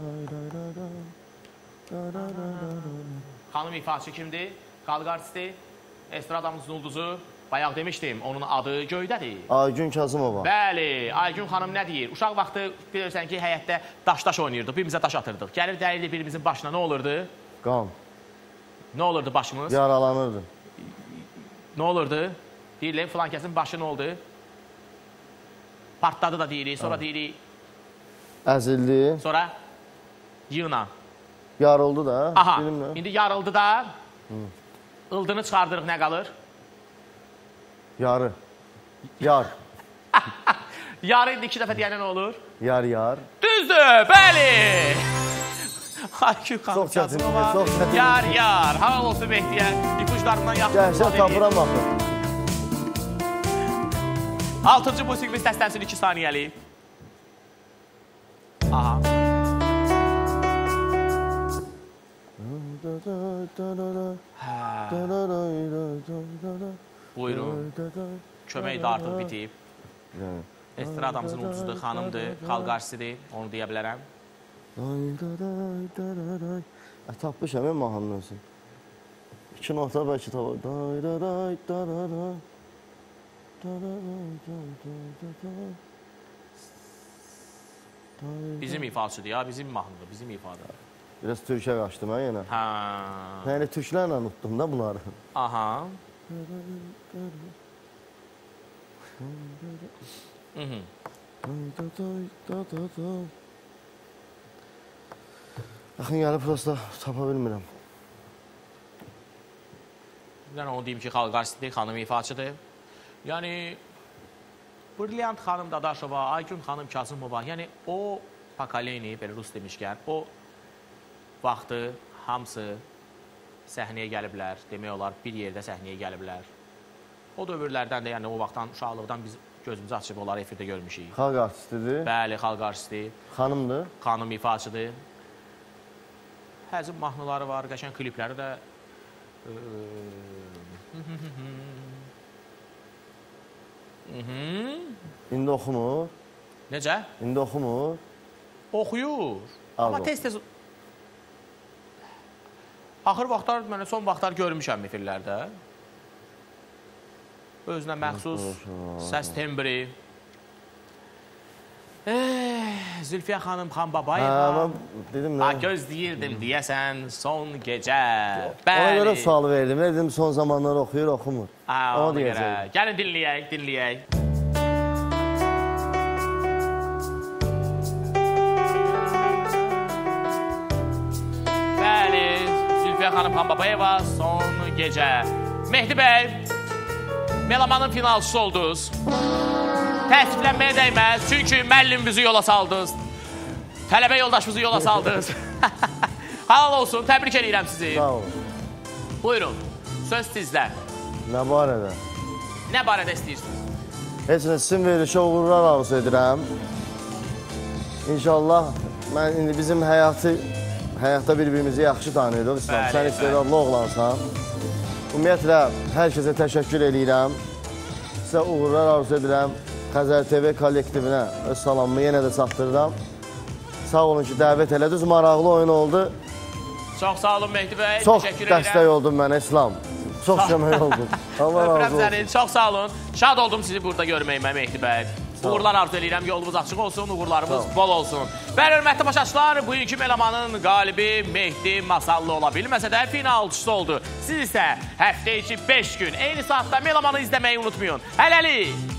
Xanım ifaçı kimdir? Xalq artisti, estradamızın ulduzu. Bayaq demişdim, onun adı Göydədir. Aygün Kazımova. Bəli, Aygün xanım nə deyir? Uşaq vaxtı bilirsən ki, həyətdə daş oynayırdıq, birimizə daş atırdıq. Gəlir dəyirdi birimizin başına, nə olurdu? Qan. Nə olurdu başımız? Yaralanırdı. Nə olurdu? Deyilir, filan kəsin başı nə oldu? Partladı da deyirik, sonra deyirik, Əzildi. sonra yığına. Yarıldı da. Aha, Bilmem. indi yarıldı da, ıldını çıxardırıq, nə qalır? Yarı. Yar. Yarı indi 2 dəfə deyənə nə olur? Yar. Düzdür, bəli! Aygün xanım Çox çətin, Kazımova, çox çətin. Yar. Halal olsun Mehdiyə, ipuçlarından yaxşı Gəlsən tapıram baxın. 6-cı musiqimiz səslənsin 2 saniyəli. Aha. Buyurun. Kömək də artıq bitib. Estradamızın ulduzudur, xanımdır, xalq artistidir, onu deyə bilərəm. Tapmışam mən mahnının özü. 2 nota bəlkə tapar. Bizim ifaçıdır ya, bizim mahnıdır, bizim ifadır. Biraz türkə qaçdım mən yenə. Hə. Yəni türklərlə unutdum da bunları. Aha. Yaxın gəlib prosta tapa bilmirəm. Yəni onu deyim ki, xalq artistidir, xanım ifaçıdır. Yəni Brilliant xanım Dadaşova, Aygün xanım Kazımova, yəni o pokoleni, belə rus demişkən, o vaxtı hamısı səhnəyə gəliblər, demək olar bir yerdə səhnəyə gəliblər. O dövrlərdən də, yəni o vaxtdan, uşaqlıqdan biz gözümüzü açıb onları efirdə görmüşük. Xalq artistidir. Bəli, xalq artisti, Xanımdır. xanım ifaçıdır. Həzin mahnıları var, qəşəng klipləri də. İndi oxumur. Necə? İndi oxumur. Oxuyur. Az Amma oxuyur. tez-tez... Axır vaxtlar, mənə son vaxtlar görmüşəm efirlərdə. Özünə məxsus səs tembri. Zülfiyə xanım Xanbabayeva. Dedim nə? Gözləyirdim deyəsən son gecə. Ona görə sual verdim. Ne dedim son zamanlar oxuyur, oxumur. Ona görə. Gəlin dinləyək. Bəli, Zülfiyə xanım Xanbabayeva son gecə. Mehdi bəy, Melamanın finalçısı oldunuz. Təəssüflənməyə dəyməz, çünki müəllimimizi yola saldınız. Tələbə yoldaşımızı yola saldınız. Halal olsun, təbrik edirəm sizi. Sağ olun. Buyurun, söz sizdə. Nə barədə? Nə barədə istəyirsiniz? Heç nə sizin verilişə uğurlar arzu edirəm. İnşallah, mən indi bizim həyatda bir-birimizi yaxşı tanıyırıq. İslam, sən istedadlı oğlansan. Ümumiyyətlə, hər kəsə təşəkkür edirəm. Sizə uğurlar arzu edirəm. Xəzər TV kollektivinə öz salamımı yenə də çatdırıram. Sağ olun ki, dəvət elədiniz. Maraqlı oyun oldu. Çox sağ olun Mehdi bəy. Çox dəstək oldun mənə İslam. Çox kömək oldun. Allah razı olsun. Çox sağ olun. Şad oldum sizi burada görməyimə Mehdi bəy. Uğurlar arzu edirəm. Yolumuz açıq olsun, uğurlarımız bol olsun. Bəli, hörmətli başaçılar, bugünkü Melamanın qalibi Mehdi Masallı ola bilməsə də finalçısı oldu. Siz isə həftə içi 5 gün eyni saatda Melamanı izləməyi unutmayın. Hələlik!